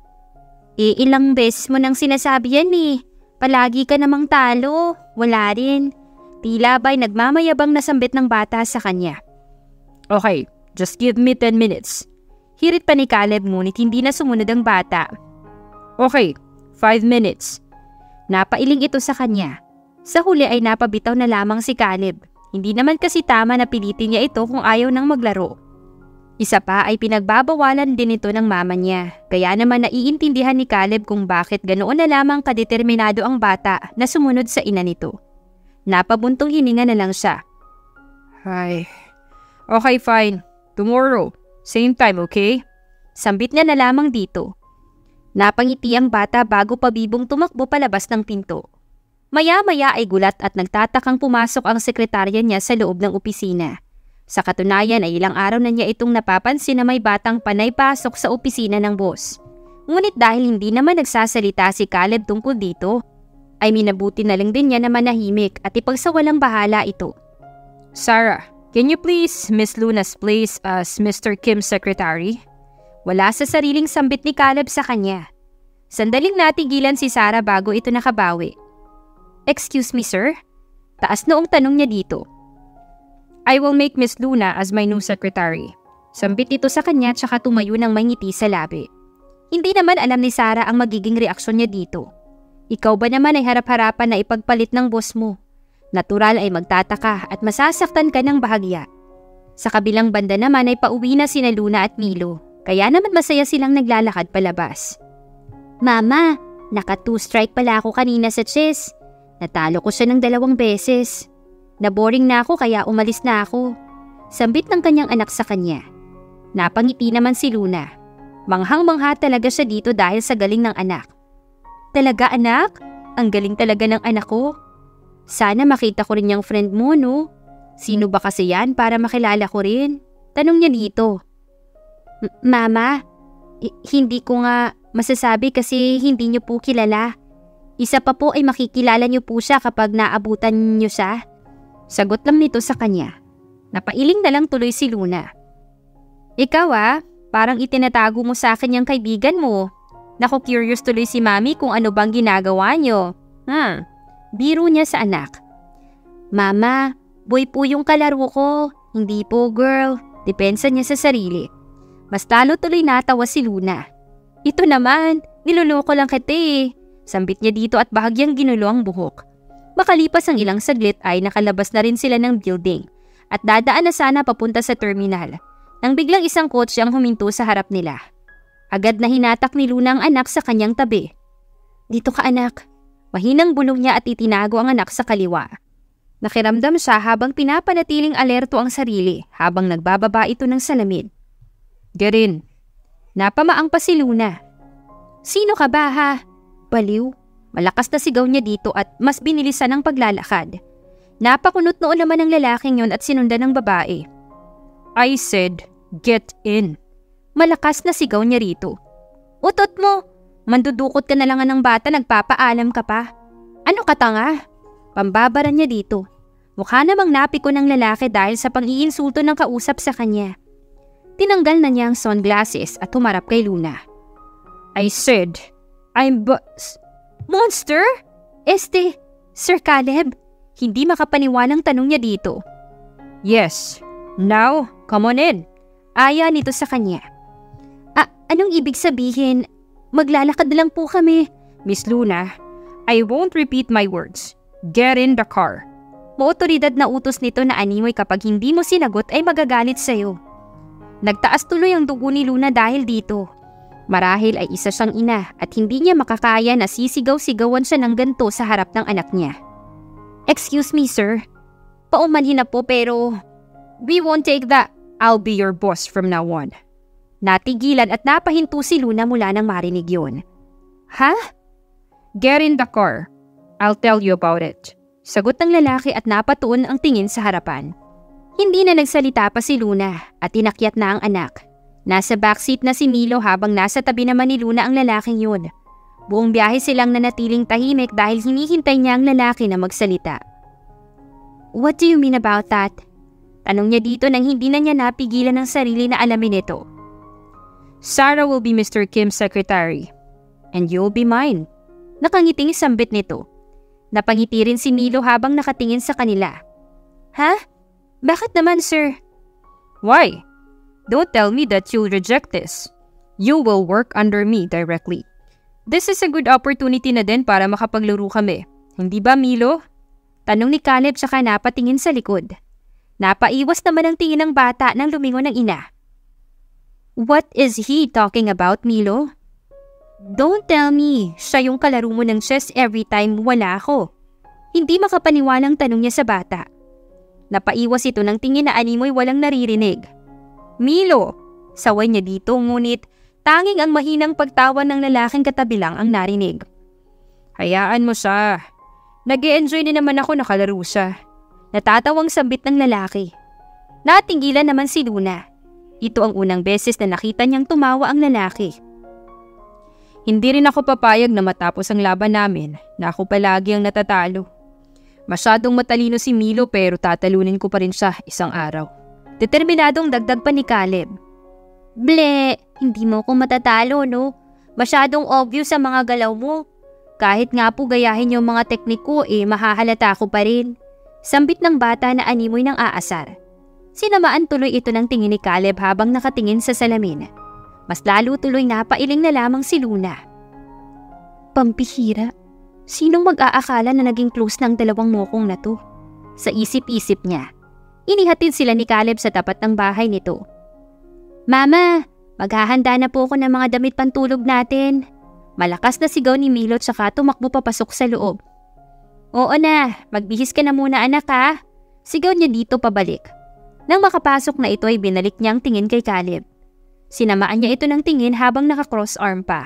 Ilang beses mo nang sinasabi yan eh. Palagi ka namang talo. Wala rin. Tila ba'y nagmamayabang na sambit ng bata sa kanya. Okay, just give me 10 minutes. Hirit pa ni Caleb ngunit hindi na sumunod ang bata. Okay, 5 minutes. Napailing ito sa kanya. Sa huli ay napabitaw na lamang si Caleb. Hindi naman kasi tama na pilitin niya ito kung ayaw nang maglaro. Isa pa ay pinagbabawalan din ito ng mama niya. Kaya naman naiintindihan ni Caleb kung bakit ganoon na lamang kadeterminado ang bata na sumunod sa ina nito. Napabuntong hininga na lang siya. Ay, okay fine. Tomorrow, same time, okay? Sambit niya na lamang dito. Napangiti ang bata bago pabibong tumakbo palabas ng pinto. Maya-maya ay gulat at nagtatakang pumasok ang sekretarya niya sa loob ng opisina. Sa katunayan ay ilang araw na niya itong napapansin na may batang panay pasok sa opisina ng boss. Ngunit dahil hindi naman nagsasalita si Caleb tungkol dito, ay minabuti na lang din niya na manahimik at ipagsawalang bahala ito. Sarah, can you please Miss Luna's place as Mr. Kim's secretary? Wala sa sariling sambit ni Caleb sa kanya. Sandaling natigilan si Sarah bago ito nakabawi. Excuse me, sir? Taas noong tanong niya dito. I will make Miss Luna as my new secretary. Sambit ito sa kanya tsaka tumayo ng may ngiti sa labi. Hindi naman alam ni Sarah ang magiging reaksyon niya dito. Ikaw ba naman ay harap-harapan na ipagpalit ng boss mo? Natural ay magtataka at masasaktan ka ng bahagya. Sa kabilang banda naman ay pauwi na sina Luna at Milo, kaya naman masaya silang naglalakad palabas. Mama, naka 2 strike pala ako kanina sa chess. Natalo ko siya ng 2 beses. Naboring na ako kaya umalis na ako. Sambit ng kanyang anak sa kanya. Napangiti naman si Luna. Manghang-mangha talaga siya dito dahil sa galing ng anak. Talaga anak? Ang galing talaga ng anak ko. Sana makita ko rin yung friend mo, no? Sino ba kasi yan para makilala ko rin? Tanong niya dito. Mama, hindi ko nga masasabi kasi hindi niyo po kilala. Isa pa po ay makikilala niyo po siya kapag naabutan niyo siya. Sagot lang nito sa kanya. Napailing na lang tuloy si Luna. Ikaw parang itinatago mo sa akin yung kaibigan mo. Naku, curious tuloy si Mami kung ano bang ginagawa niyo. Biro niya sa anak. Mama, boy po yung kalaro ko. Hindi po girl. Depensa niya sa sarili. Mas talo tuloy natawa si Luna. Ito naman, niloloko lang kita Sambit niya dito at bahagyang ginulo ang buhok. Makalipas ang ilang saglit ay nakalabas na rin sila ng building at dadaan na sana papunta sa terminal. Nang biglang isang kotse ang huminto sa harap nila. Agad na hinatak ni Luna ang anak sa kanyang tabi. Dito ka anak. Mahinang bulong niya at itinago ang anak sa kaliwa. Nakiramdam siya habang pinapanatiling alerto ang sarili habang nagbababa ito ng salamin. Get in. Napamaang pa si Luna. Sino ka ba ha? Baliw. Malakas na sigaw niya dito at mas binilisan ang paglalakad. Napakunot noon naman ang lalaking yon at sinundan ng babae. I said, get in. Malakas na sigaw niya rito. Utot mo! Mandudukot ka na lang ng bata, nagpapaalam ka pa. Ano ka tanga? Pambabaran niya dito. Mukha namang napiko ng lalaki dahil sa pang-iinsulto ng kausap sa kanya. Tinanggal na niya ang sunglasses at humarap kay Luna. I said, I'm Monster? Sir Caleb? Hindi makapaniwalang tanong niya dito. Yes. Now, come on in. Aya nito sa kanya. Anong ibig sabihin? Maglalakad lang po kami. Miss Luna, I won't repeat my words. Get in the car. Maotoridad na utos nito na animoy kapag hindi mo sinagot ay magagalit sa'yo. Nagtaas tuloy ang dugo ni Luna dahil dito. Marahil ay isa siyang ina at hindi niya makakaya na sisigaw-sigawan siya ng ganto sa harap ng anak niya. Excuse me, sir. Paumanhin na po pero we won't take that. I'll be your boss from now on. Natigilan at napahinto si Luna mula nang marinig yun. Ha? Get in the car. I'll tell you about it. Sagot ng lalaki at napatuon ang tingin sa harapan. Hindi na nagsalita pa si Luna at inakyat na ang anak. Nasa backseat na si Milo habang nasa tabi naman ni Luna ang lalaking yun. Buong biyahe silang nanatiling tahimik dahil hinihintay niya ang lalaki na magsalita. What do you mean about that? Tanong niya dito nang hindi na niya napigilan ng sarili na alamin ito. Sarah will be Mr. Kim's secretary. And you'll be mine. Nakangiting sambit nito. Napangiti rin si Milo habang nakatingin sa kanila. Ha? Bakit naman, sir? Why? Don't tell me that you'll reject this. You will work under me directly. This is a good opportunity na din para makapaglaro kami. Hindi ba, Milo? Tanong ni Caleb tsaka napatingin sa likod. Napaiwas naman ang tingin ng bata nang lumingon ng ina. What is he talking about, Milo? Don't tell me, siya yung kalaro mo ng chess every time wala ako. Hindi makapaniwalang tanong niya sa bata. Napaiwas ito ng tingin na animoy walang naririnig. Milo! Saway niya dito ngunit tanging ang mahinang pagtawa ng lalaking katabi lang ang narinig. Hayaan mo siya. Nag-e-enjoy na naman ako nakalaro siya. Natatawang sambit ng lalaki. Natinggilan naman si Luna. Ito ang unang beses na nakita niyang tumawa ang lalaki. Hindi rin ako papayag na matapos ang laban namin na ako palagi ang natatalo. Masyadong matalino si Milo pero tatalunin ko pa rin siya isang araw. Determinadong dagdag pa ni Caleb. Ble, hindi mo ko matatalo no? Masyadong obvious sa mga galaw mo. Kahit nga po gayahin yung mga teknik ko mahahalata ko pa rin. Sambit ng bata na animoy ng aasar. Sinamaan tuloy ito ng tingin ni Caleb habang nakatingin sa salamin. Mas lalo tuloy napailing na lamang si Luna. Pampihira, sinong mag-aakala na naging close ng dalawang mokong na to? Sa isip-isip niya. Inihatid sila ni Caleb sa tapat ng bahay nito. Mama, maghahanda na po ako ng mga damit pantulog natin. Malakas na sigaw ni Milo tsaka tumakbo papasok sa loob. Oo na, magbihis ka na muna anak ha. Sigaw niya dito pabalik. Nang makapasok na ito ay binalik niyang tingin kay Caleb. Sinamaan niya ito ng tingin habang naka-cross arm pa.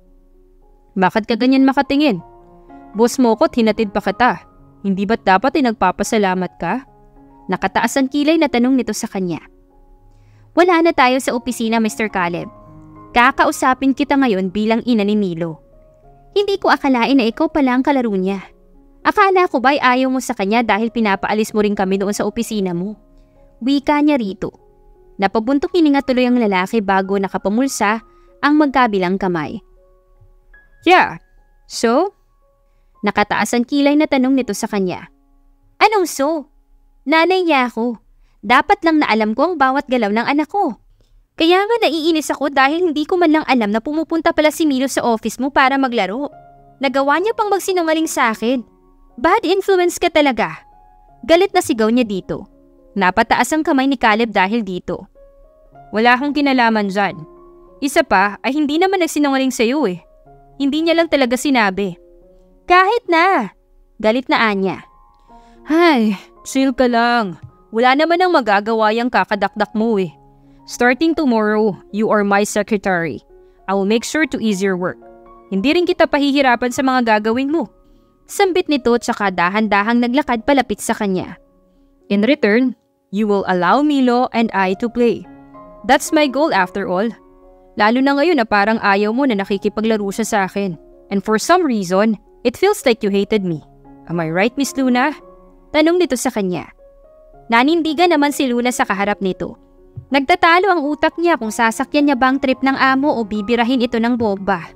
Bakit ka ganyan makatingin? Boss mo ko't hinatid pa kita. Hindi ba't dapat ay nagpapasalamat ka? Nakataas ang kilay na tanong nito sa kanya. Wala na tayo sa opisina, Mr. Caleb. Kakausapin kita ngayon bilang ina ni Milo. Hindi ko akalain na ikaw pala ang kalaro niya. Akala ko ba'y ayaw mo sa kanya dahil pinapaalis mo rin kami doon sa opisina mo? Wika niya rito. Napabuntok hininga tuloy ang lalaki bago nakapamulsa ang magkabilang kamay. Yeah, so? Nakataas ang kilay na tanong nito sa kanya. Anong so? Nanay niya ako. Dapat lang na alam ko ang bawat galaw ng anak ko. Kaya nga naiinis ako dahil hindi ko man lang alam na pumupunta pala si Milo sa office mo para maglaro. Nagawa niya pang magsinungaling sa akin. Bad influence ka talaga. Galit na sigaw niya dito. Napataas ang kamay ni Caleb dahil dito. Wala akong kinalaman dyan. Isa pa ay hindi naman nagsinungaling sa'yo eh. Hindi niya lang talaga sinabi. Kahit na. Galit na Anya. Ay, chill ka lang. Wala naman ang magagawa yung kakadakdak mo eh. Starting tomorrow, you are my secretary. I will make sure to ease your work. Hindi rin kita pahihirapan sa mga gagawin mo. Sambit nito tsaka dahan-dahang naglakad palapit sa kanya. In return, you will allow Milo and I to play. That's my goal after all. Lalo na ngayon na parang ayaw mo na nakikipaglaro siya sa akin. And for some reason, it feels like you hated me. Am I right, Miss Luna? Tanong nito sa kanya. Nanindigan naman si Luna sa kaharap nito. Nagtatalo ang utak niya kung sasakyan niya bang trip ng amo o bibirahin ito ng bomba.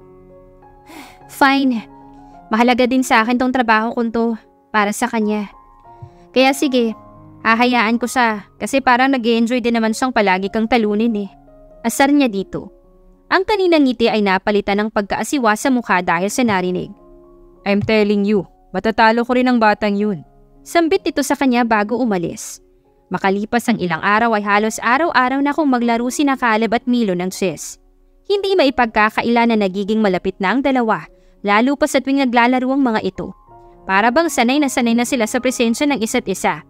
Fine. Mahalaga din sa akin tong trabaho kong to para sa kanya. Kaya sige, hahayaan ko siya kasi parang nag-e-enjoy din naman siyang palagi kang talunin eh. Asar niya dito. Ang kaninang ngiti ay napalitan ng pagkaasiwa sa mukha dahil sa narinig. I'm telling you, matatalo ko rin ang batang yun. Sambit ito sa kanya bago umalis. Makalipas ang ilang araw ay halos araw-araw na akong maglaro sina Caleb at Milo ng chess. Hindi maipagkakaila na nagiging malapit na ang dalawa, lalo pa sa tuwing naglalaro ang mga ito. Para bang sanay na sila sa presensya ng isa't isa.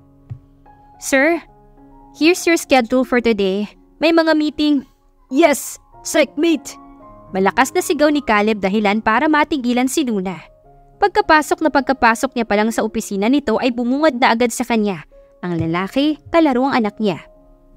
Sir, here's your schedule for today. May mga meeting. Yes, checkmate! Malakas na sigaw ni Caleb dahilan para matigilan si Luna. Pagkapasok niya pa lang sa opisina nito ay bumungad na agad sa kanya. Ang lalaki, kalaro ang anak niya.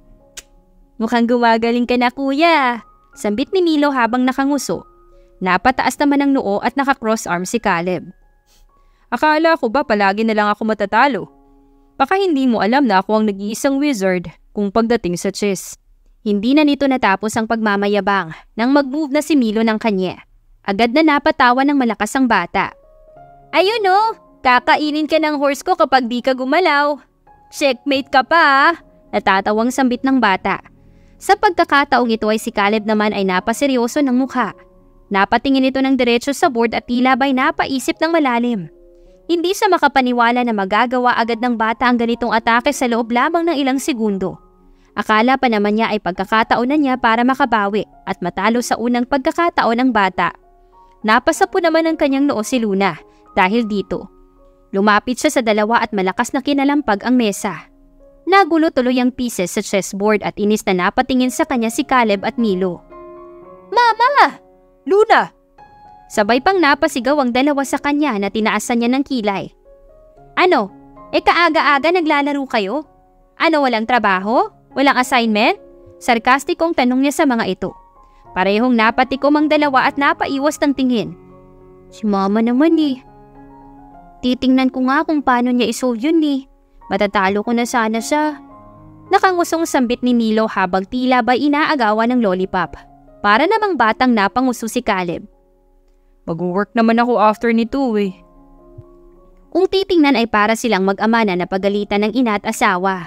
Mukhang gumagaling ka na kuya. Sambit ni Milo habang nakanguso. Napataas naman ang noo at naka-cross arm si Caleb. Akala ko ba palagi na lang ako matatalo? Baka hindi mo alam na ako ang nag-iisang wizard kung pagdating sa chess. Hindi na nito natapos ang pagmamayabang nang mag-move na si Milo ng kanya. Agad na napatawa ng malakas ang bata. Ayun oh, kakainin ka ng horse ko kapag di ka gumalaw. Checkmate ka pa. Natatawang sambit ng bata. Sa pagkakataong ito ay si Caleb naman ay napaseryoso ng mukha. Napatingin ito ng diretso sa board at tila ba'y napaisip ng malalim. Hindi siya makapaniwala na magagawa agad ng bata ang ganitong atake sa loob lamang ng ilang segundo. Akala pa naman niya ay pagkakataon na niya para makabawi at matalo sa unang pagkakataon ng bata. Napasa po naman ang kanyang noo si Luna dahil dito. Lumapit siya sa dalawa at malakas na kinalampag ang mesa. Nagulo tuloy ang pieces sa chessboard at inis na napatingin sa kanya si Caleb at Milo. Mama! Luna! Sabay pang napasigaw ang dalawa sa kanya na tinaasan niya ng kilay. Ano? Kaaga-aga naglalaro kayo? Ano, walang trabaho? Walang assignment? Sarkastikong tanong niya sa mga ito. Parehong napatikom ang dalawa at napaiwas ng tingin. Si mama naman eh. Titingnan ko nga kung paano niya isolve yun eh. Matatalo ko na sana siya. Nakangusong sambit ni Milo habang tila ba inaagawan ng lollipop. Para namang batang napanguso si Caleb. Mag-work naman ako after nito eh. Kung titingnan ay para silang mag-ama na napagalitan ng ina at asawa.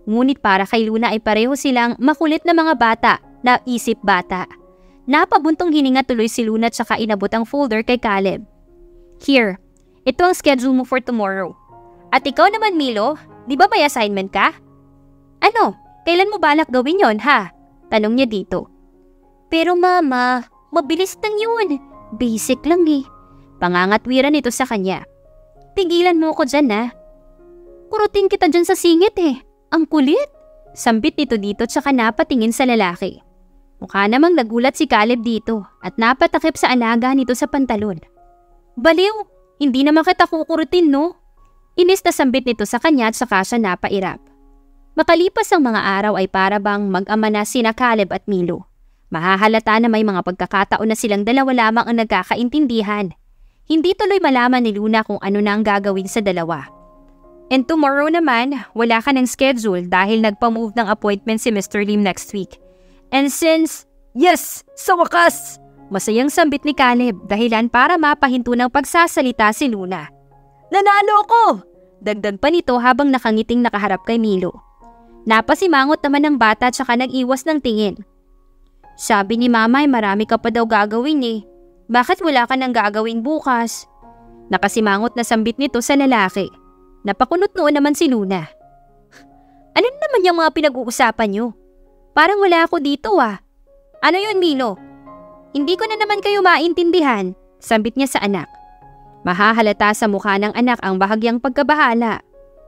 Ngunit para kay Luna ay pareho silang makulit na mga bata na isip bata. Napabuntong hininga tuloy si Luna tsaka inabot ang folder kay Caleb. Here, ito ang schedule mo for tomorrow. At ikaw naman Milo, di ba may assignment ka? Ano? Kailan mo balak gawin yon ha? Tanong niya dito. Pero mama, mabilis lang yun. Basic lang eh. Pangangatwiran ito sa kanya. Tigilan mo ko dyan ha. Kurutin kita dyan sa singit eh. Ang kulit. Sambit nito dito tsaka napatingin sa lalaki. Mukha namang nagulat si Caleb dito at napatakip sa alaga nito sa pantalon. Baliw, hindi naman kita kukurutin no? Inis na sambit nito sa kanya at saka siya napairap. Makalipas ang mga araw ay para bang mag-ama na sina Caleb at Milo. Mahahalata na may mga pagkakataon na silang dalawa lamang ang nagkakaintindihan. Hindi tuloy malaman ni Luna kung ano na ang gagawin sa dalawa. And tomorrow naman, wala ka ng schedule dahil nagpa-move ng appointment si Mr. Lim next week. And since, yes, sa wakas! Masayang sambit ni Caleb dahilan para mapahinto ng pagsasalita si Luna. Nanalo ko! Dagdag pa nito habang nakangiting nakaharap kay Milo. Napasimangot naman ng bata tsaka nag-iwas ng tingin. Sabi ni Mama ay marami ka pa daw gagawin eh. Bakit wala ka nang gagawin bukas? Nakasimangot na sambit nito sa lalaki. Napakunot noon naman si Luna. Ano naman yung mga pinag-uusapan nyo? Parang wala ako dito ah. Ano yun Milo? Hindi ko na naman kayo maintindihan, sambit niya sa anak. Mahahalata sa mukha ng anak ang bahagyang pagkabahala.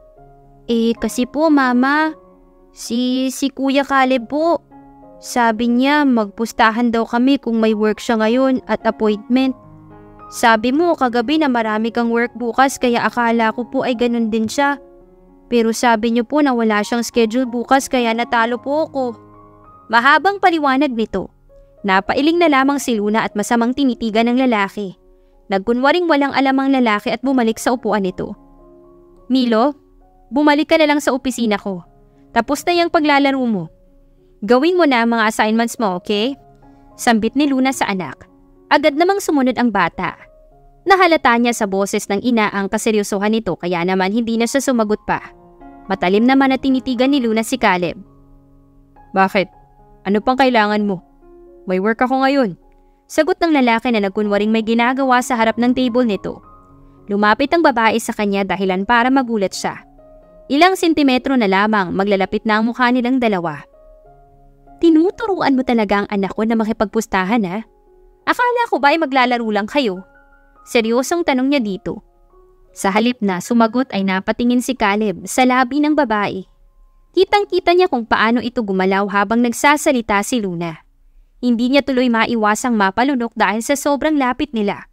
Kasi po Mama, si Kuya Caleb po. Sabi niya magpustahan daw kami kung may work siya ngayon at appointment. Sabi mo kagabi na marami kang work bukas kaya akala ko po ay ganun din siya. Pero sabi niyo po na wala siyang schedule bukas kaya natalo po ako. Mahabang paliwanag nito. Napailing na lamang si Luna at masamang tinitigan ng lalaki. Nagkunwaring walang alam ang lalaki at bumalik sa upuan nito. Milo, bumalik ka na lang sa opisina ko. Tapos na yung paglalaro mo. Gawin mo na ang mga assignments mo, okay? Sambit ni Luna sa anak. Agad namang sumunod ang bata. Nahalata niya sa boses ng ina ang kaseryosohan nito kaya naman hindi na siya sumagot pa. Matalim naman na tinitigan ni Luna si Caleb. Bakit? Ano pang kailangan mo? May work ako ngayon. Sagot ng lalaki na nagkunwaring may ginagawa sa harap ng table nito. Lumapit ang babae sa kanya dahilan para magulat siya. Ilang sentimetro na lamang maglalapit na ang mukha nilang dalawa. Tinuturuan mo talaga ang anak ko na makipagpustahan ha? Akala ko ba ay maglalaro lang kayo? Seryosong tanong niya dito. Sa halip na sumagot ay napatingin si Caleb sa labi ng babae. Kitang-kita niya kung paano ito gumalaw habang nagsasalita si Luna. Hindi niya tuloy maiwasang mapalunok dahil sa sobrang lapit nila.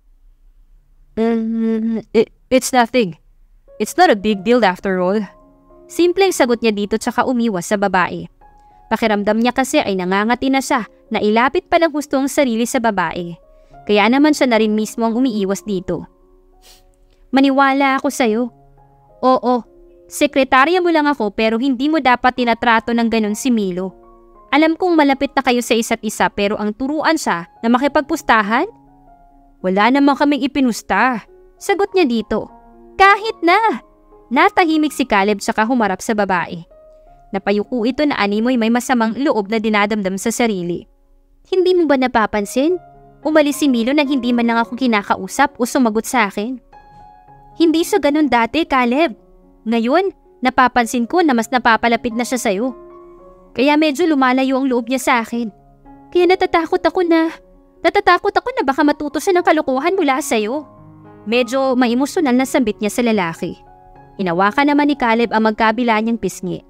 It's nothing. It's not a big deal after all. Simpleng sagot niya dito tsaka umiwas sa babae. Pakiramdam niya kasi ay nangangati na siya na ilapit pa ng gusto ang sarili sa babae. Kaya naman siya na rin mismo ang umiiwas dito. Maniwala ako sa'yo. Oo, sekretarya mo lang ako pero hindi mo dapat tinatrato ng ganun si Milo. Alam kong malapit na kayo sa isa't isa pero ang turuan siya na makipagpustahan? Wala namang kaming ipinusta. Sagot niya dito. Kahit na! Natahimik si Caleb saka humarap sa babae. Napayuko ito na animoy may masamang loob na dinadamdam sa sarili. Hindi mo ba napapansin? Umalis si Milo nang hindi man lang ako kinakausap o sumagot sa akin. Hindi siya ganun dati, Caleb. Ngayon, napapansin ko na mas napapalapit na siya sa'yo. Kaya medyo lumalayo ang loob niya sa akin. Kaya natatakot ako na baka matuto siya ng kalokohan mula sa'yo. Medyo maemosyonal na sambit niya sa lalaki. Inawakan naman ni Caleb ang magkabila niyang pisngi.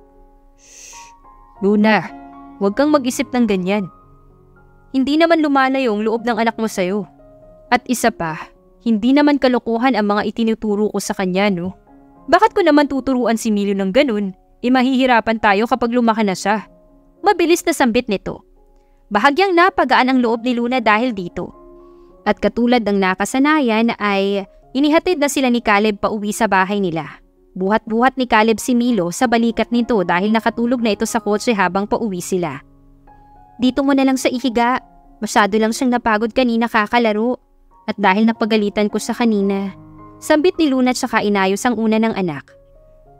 Luna, huwag kang mag-isip ng ganyan. Hindi naman lumalayo ang loob ng anak mo sa'yo. At isa pa, hindi naman kalokohan ang mga itinuturo ko sa kanya, no? Bakit ko naman tuturuan si Milo ng ganun? Mahihirapan tayo kapag lumaki na siya. Mabilis na sambit nito. Bahagyang napagaan ang loob ni Luna dahil dito. At katulad ng nakasanayan ay inihatid na sila ni Caleb pauwi sa bahay nila. Buhat-buhat ni Caleb si Milo sa balikat nito dahil nakatulog na ito sa kotse habang pauwi sila. Dito mo na lang sa ihiga. Masyado lang siyang napagod kanina kakalaro. At dahil napagalitan ko sa kanina, sambit ni Luna tsaka inayos ang una ng anak.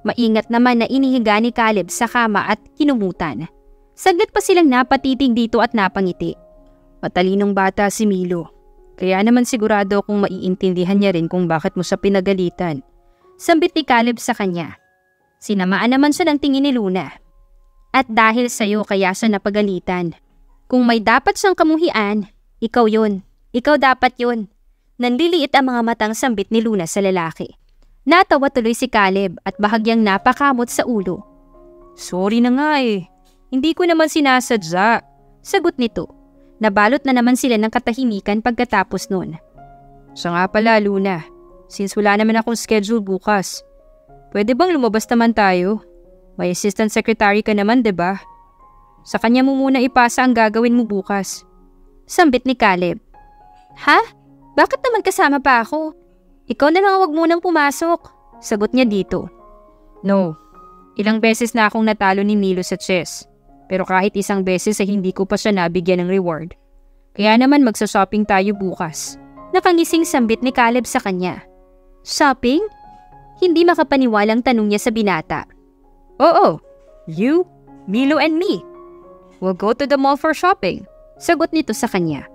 Maingat naman na inihiga ni Caleb sa kama at kinumutan. Saglit pa silang napatitig dito at napangiti. Matalinong bata si Milo. Kaya naman sigurado akong maiintindihan niya rin kung bakit mo siya pinagalitan. Sambit ni Caleb sa kanya. Sinamaan naman siya ng tingin ni Luna. At dahil sa'yo kaya siya napagalitan. Kung may dapat siyang kamuhian, ikaw yun. Ikaw dapat yun. Nanliliit ang mga matang sambit ni Luna sa lalaki. Natawa tuloy si Caleb at bahagyang napakamot sa ulo. Sorry na nga eh. Hindi ko naman sinasadya. Sagot nito. Nabalot na naman sila ng katahimikan pagkatapos nun. Siya nga pala, Luna. Since wala naman akong schedule bukas, pwede bang lumabas naman tayo? May assistant secretary ka naman, diba? Sa kanya mo muna ipasa ang gagawin mo bukas. Sambit ni Caleb. Ha? Bakit naman kasama pa ako? Ikaw na lang huwag munang pumasok. Sagot niya dito. No. Ilang beses na akong natalo ni Milo sa chess. Pero kahit isang beses ay hindi ko pa siya nabigyan ng reward. Kaya naman magsa-shopping tayo bukas. Nakangising sambit ni Caleb sa kanya. Shopping? Hindi makapaniwalang tanong niya sa binata. Oo. You, Milo and me. We'll go to the mall for shopping. Sagot nito sa kanya.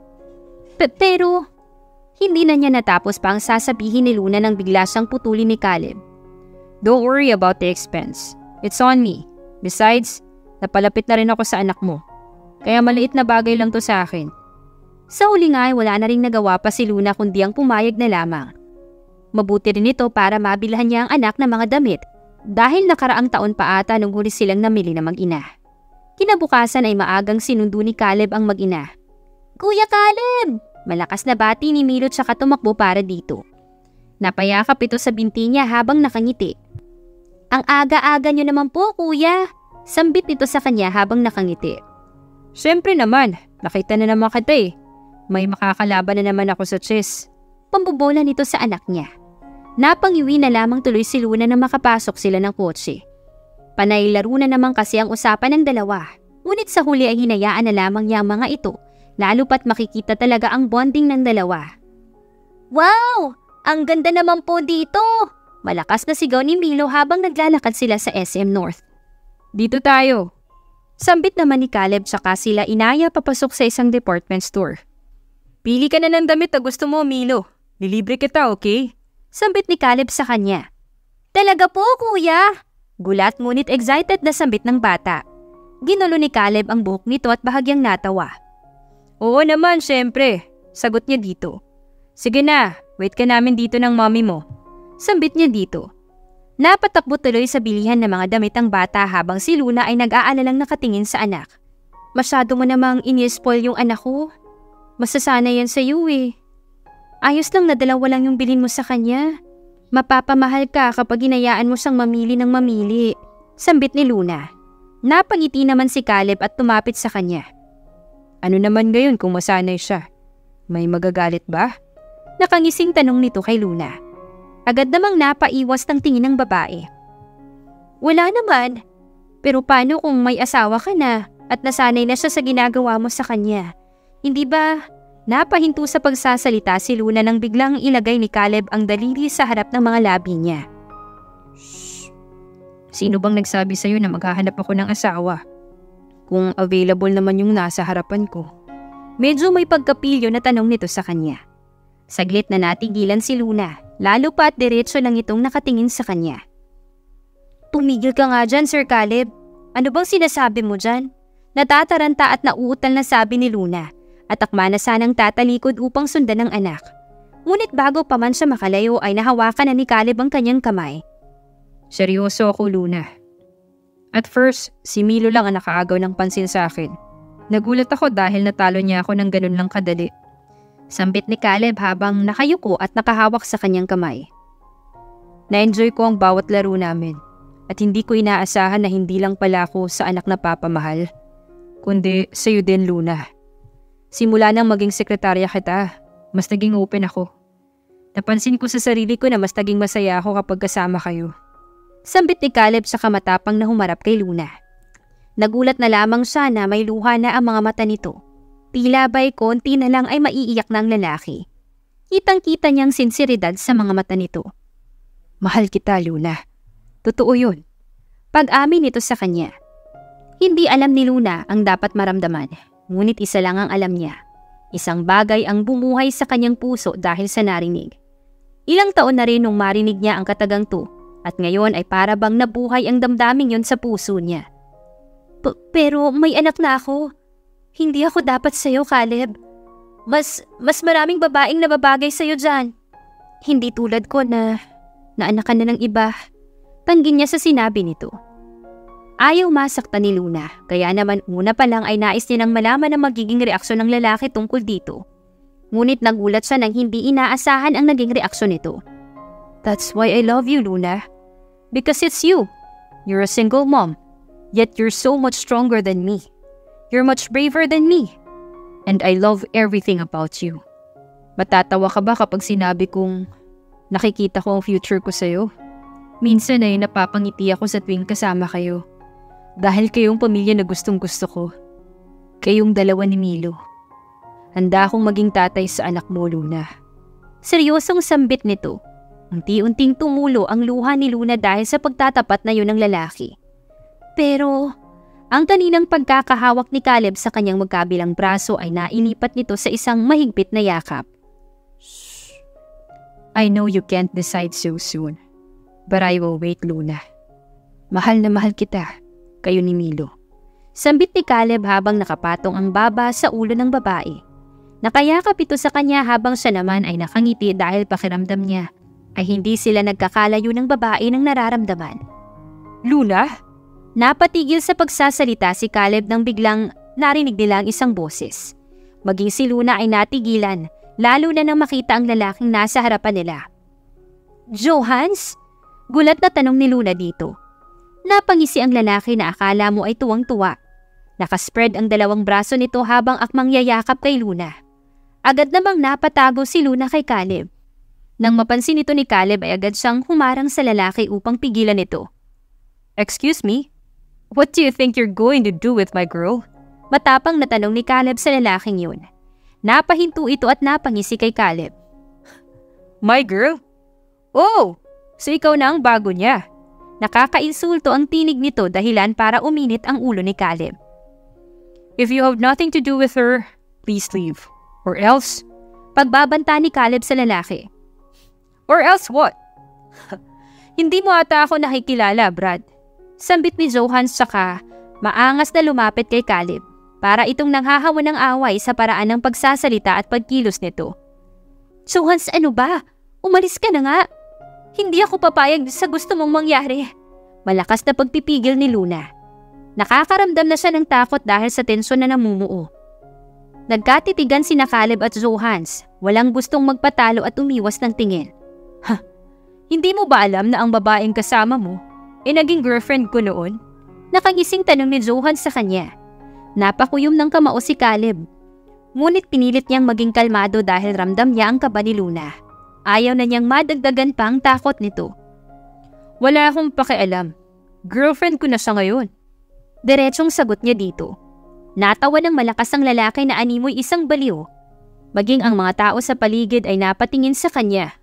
Pero, hindi na niya natapos pa ang sasabihin ni Luna nang bigla siyang putulin ni Caleb. Don't worry about the expense. It's on me. Besides, napalapit na rin ako sa anak mo. Kaya maliit na bagay lang to sa akin. Sa huli nga ay wala na ring nagawa pa si Luna kundi ang pumayag na lamang. Mabuti rin ito para mabilhan niya ang anak ng mga damit dahil nakaraang taon pa ata nung huli silang namili na mag-ina. Kinabukasan ay maagang sinundo ni Caleb ang mag-ina. Kuya Caleb! Malakas na bati ni Milo tsaka tumakbo para dito. Napayakap ito sa binti niya habang nakangiti. Ang aga-aga niyo naman po, kuya. Sambit nito sa kanya habang nakangiti. Siyempre naman, nakita na naman kita eh. May makakalaban na naman ako sa chess. Pambobola nito sa anak niya. Napangiwi na lamang tuloy si Luna na makapasok sila ng kotse. Panay laro na naman kasi ang usapan ng dalawa. Ngunit sa huli ay hinayaan na lamang niya ang mga ito, lalo pat makikita talaga ang bonding ng dalawa. Wow! Ang ganda naman po dito! Malakas na sigaw ni Milo habang naglalakad sila sa SM North. Dito tayo. Sambit naman ni Caleb tsaka sila inaya papasok sa isang department store. Pili ka na ng damit na gusto mo, Milo. Nilibre kita, okay? Sambit ni Caleb sa kanya. Talaga po, kuya! Gulat ngunit excited na sambit ng bata. Ginulo ni Caleb ang buhok nito at bahagyang natawa. Oo naman, syempre. Sagot niya dito. Sige na, wait ka namin dito ng mommy mo. Sambit niya dito. Napatakbo tuloy sa bilihan ng mga damit ang bata habang si Luna ay nag-aalalang nakatingin sa anak. Masyado mo namang ini-spoil yung anak ko. Masasanay yan sa iyo eh. Ayos lang na dalawa lang yung bilin mo sa kanya. Mapapamahal ka kapag hinayaan mo siyang mamili ng mamili. Sambit ni Luna. Napangiti naman si Caleb at tumapit sa kanya. Ano naman ngayon kung masanay siya? May magagalit ba? Nakangising tanong nito kay Luna. Agad namang napaiwas ng tingin ng babae. Wala naman. Pero paano kung may asawa ka na at nasanay na siya sa ginagawa mo sa kanya? Hindi ba napahinto sa pagsasalita si Luna nang biglang ilagay ni Caleb ang daliri sa harap ng mga labi niya? Shh! Sino bang nagsabi sa'yo na maghahanap ako ng asawa? Kung available naman yung nasa harapan ko. Medyo may pagkapilyo na tanong nito sa kanya. Saglit na natigilan si Luna, lalo pa at diretso lang itong nakatingin sa kanya. Tumigil ka nga dyan, Sir Caleb. Ano bang sinasabi mo dyan? Natataranta at nauutal na sabi ni Luna at akma na sanang tatalikod upang sundan ng anak. Ngunit bago pa man siya makalayo ay nahawakan na ni Caleb ang kanyang kamay. Seryoso ako, Luna. At first, si Milo lang ang nakaagaw ng pansin sa akin. Nagulat ako dahil natalo niya ako ng ganun lang kadali. Sambit ni Caleb habang nakayuko at nakahawak sa kanyang kamay. Na-enjoy ko ang bawat laro namin at hindi ko inaasahan na hindi lang pala ako sa anak na papamahal, kundi sa'yo din, Luna. Simula nang maging sekretarya kita, mas naging open ako. Napansin ko sa sarili ko na mas naging masaya ako kapag kasama kayo. Sambit ni Caleb sa kamatapang na humarap kay Luna. Nagulat na lamang siya na may luha na ang mga mata nito. Tila ba'y konti na lang ay maiiyak na ang lalaki. Kitang-kita niyang sinseridad sa mga mata nito. Mahal kita, Luna. Totoo yun. Pag-amin nito sa kanya. Hindi alam ni Luna ang dapat maramdaman, ngunit isa lang ang alam niya. Isang bagay ang bumuhay sa kanyang puso dahil sa narinig. Ilang taon na rin nung marinig niya ang katagang to, at ngayon ay para bang nabuhay ang damdaming yon sa puso niya. Pero may anak na ako. Hindi ako dapat sa'yo, Caleb. Mas maraming babaeng nababagay sa'yo dyan. Hindi tulad ko na anak ka na ng iba. Tanggin niya sa sinabi nito. Ayaw masaktan ni Luna, kaya naman una pa lang ay nais niya nang malaman ang magiging reaksyon ng lalaki tungkol dito. Ngunit nagulat siya nang hindi inaasahan ang naging reaksyon nito. That's why I love you, Luna. Because it's you. You're a single mom, yet you're so much stronger than me. You're much braver than me. And I love everything about you. Matatawa ka ba kapag sinabi kong nakikita ko ang future ko sa'yo? Minsan ay napapangiti ako sa tuwing kasama kayo. Dahil kayong pamilya na gustong gusto ko. Kayong dalawa ni Milo. Handa akong maging tatay sa anak mo, Luna. Seryosong sambit nito. Unti-unting tumulo ang luha ni Luna dahil sa pagtatapat na yun ng lalaki. Pero ang kaninang pagkakahawak ni Caleb sa kanyang magkabilang braso ay nainipat nito sa isang mahigpit na yakap. Shh. I know you can't decide so soon. But I will wait, Luna. Mahal na mahal kita, kayo ni Milo. Sambit ni Caleb habang nakapatong ang baba sa ulo ng babae. Nakayakap ito sa kanya habang siya naman ay nakangiti dahil pakiramdam niya ay hindi sila nagkakalayo ng babae ng nararamdaman. Luna? Napatigil sa pagsasalita si Caleb nang biglang narinig nila ang isang boses. Maging si Luna ay natigilan, lalo na nang makita ang lalaking nasa harapan nila. Johans? Gulat na tanong ni Luna dito. Napangisi ang lalaki na akala mo ay tuwang-tuwa. Nakaspread ang dalawang braso nito habang akmang yayakap kay Luna. Agad namang napatago si Luna kay Caleb. Nang mapansin ito ni Caleb ay agad siyang humarang sa lalaki upang pigilan ito. Excuse me? What do you think you're going to do with my girl? Matapang na tanong ni Caleb sa lalaking yun. Napahinto ito at napangisi kay Caleb. My girl? Oh! So ikaw na ang bago niya. Nakakainsulto ang tinig nito dahilan para uminit ang ulo ni Caleb. If you have nothing to do with her, please leave. Or else, pagbabanta ni Caleb sa lalaki. Or else what? Hindi mo ata ako nakikilala, Brad. Sambit ni Johans saka maangas na lumapit kay Caleb para itong nanghahawa ng away sa paraan ng pagsasalita at pagkilos nito. Johans, ano ba? Umalis ka na nga. Hindi ako papayag sa gusto mong mangyari. Malakas na pagpipigil ni Luna. Nakakaramdam na siya ng takot dahil sa tensyon na namumuo. Nagkatitigan sina Caleb at Johans. Walang gustong magpatalo at umiwas ng tingin. Hindi mo ba alam na ang babaeng kasama mo naging girlfriend ko noon? Nakangising tanong ni Johans sa kanya. Napakuyom ng kamao si Caleb. Ngunit pinilit niyang maging kalmado dahil ramdam niya ang kaba ni Luna. Ayaw na niyang madagdagan pa ang takot nito. Wala akong pakialam. Girlfriend ko na siya ngayon. Diretsong sagot niya dito. Natawa ng malakas ang lalaki na animoy isang baliw. Maging ang mga tao sa paligid ay napatingin sa kanya.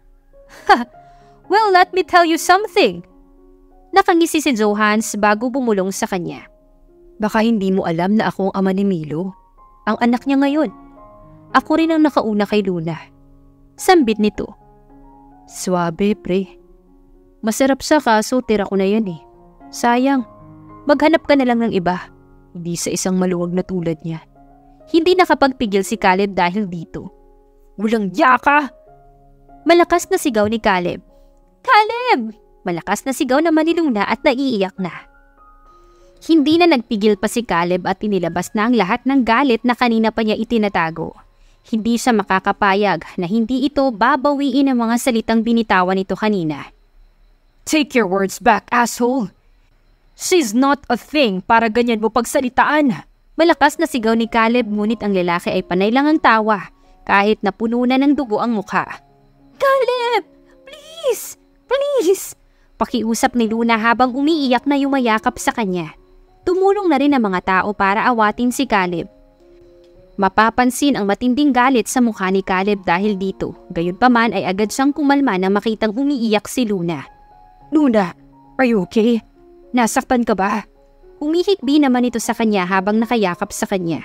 Well, let me tell you something. Nakangisi si Johans bago bumulong sa kanya. Baka hindi mo alam na ako ang ama ni Milo. Ang anak niya ngayon. Ako rin ang nakauna kay Luna. Sambit nito. Swabe, pre. Masarap siya kaso tira ko na yan eh. Sayang, maghanap ka na lang ng iba. Hindi sa isang maluwag na tulad niya. Hindi nakapagpigil si Caleb dahil dito. Walang yaka! Malakas na sigaw ni Caleb. Caleb! Malakas na sigaw naman ni Luna at naiiyak na. Hindi na nagpigil pa si Caleb at inilabas na ang lahat ng galit na kanina pa niya itinatago. Hindi siya makakapayag na hindi ito babawiin ang mga salitang binitawan nito kanina. Take your words back, asshole! She's not a thing para ganyan mo pagsalitaan. Malakas na sigaw ni Caleb ngunit ang lalaki ay panay lang ang tawa kahit napuno na ng dugo ang mukha. Caleb! Please! Please! Pakiusap ni Luna habang umiiyak na yumayakap sa kanya. Tumulong na rin ang mga tao para awatin si Caleb. Mapapansin ang matinding galit sa mukha ni Caleb dahil dito. Gayunpaman ay agad siyang kumalma na makitang umiiyak si Luna. Luna, Are you okay? Nasaktan ka ba? Humihikbi naman ito sa kanya habang nakayakap sa kanya.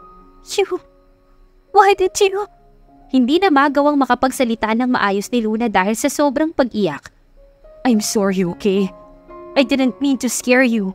Why did you? Hindi na magawang makapagsalita ng maayos ni Luna dahil sa sobrang pag-iyak. I'm sorry, okay? I didn't mean to scare you.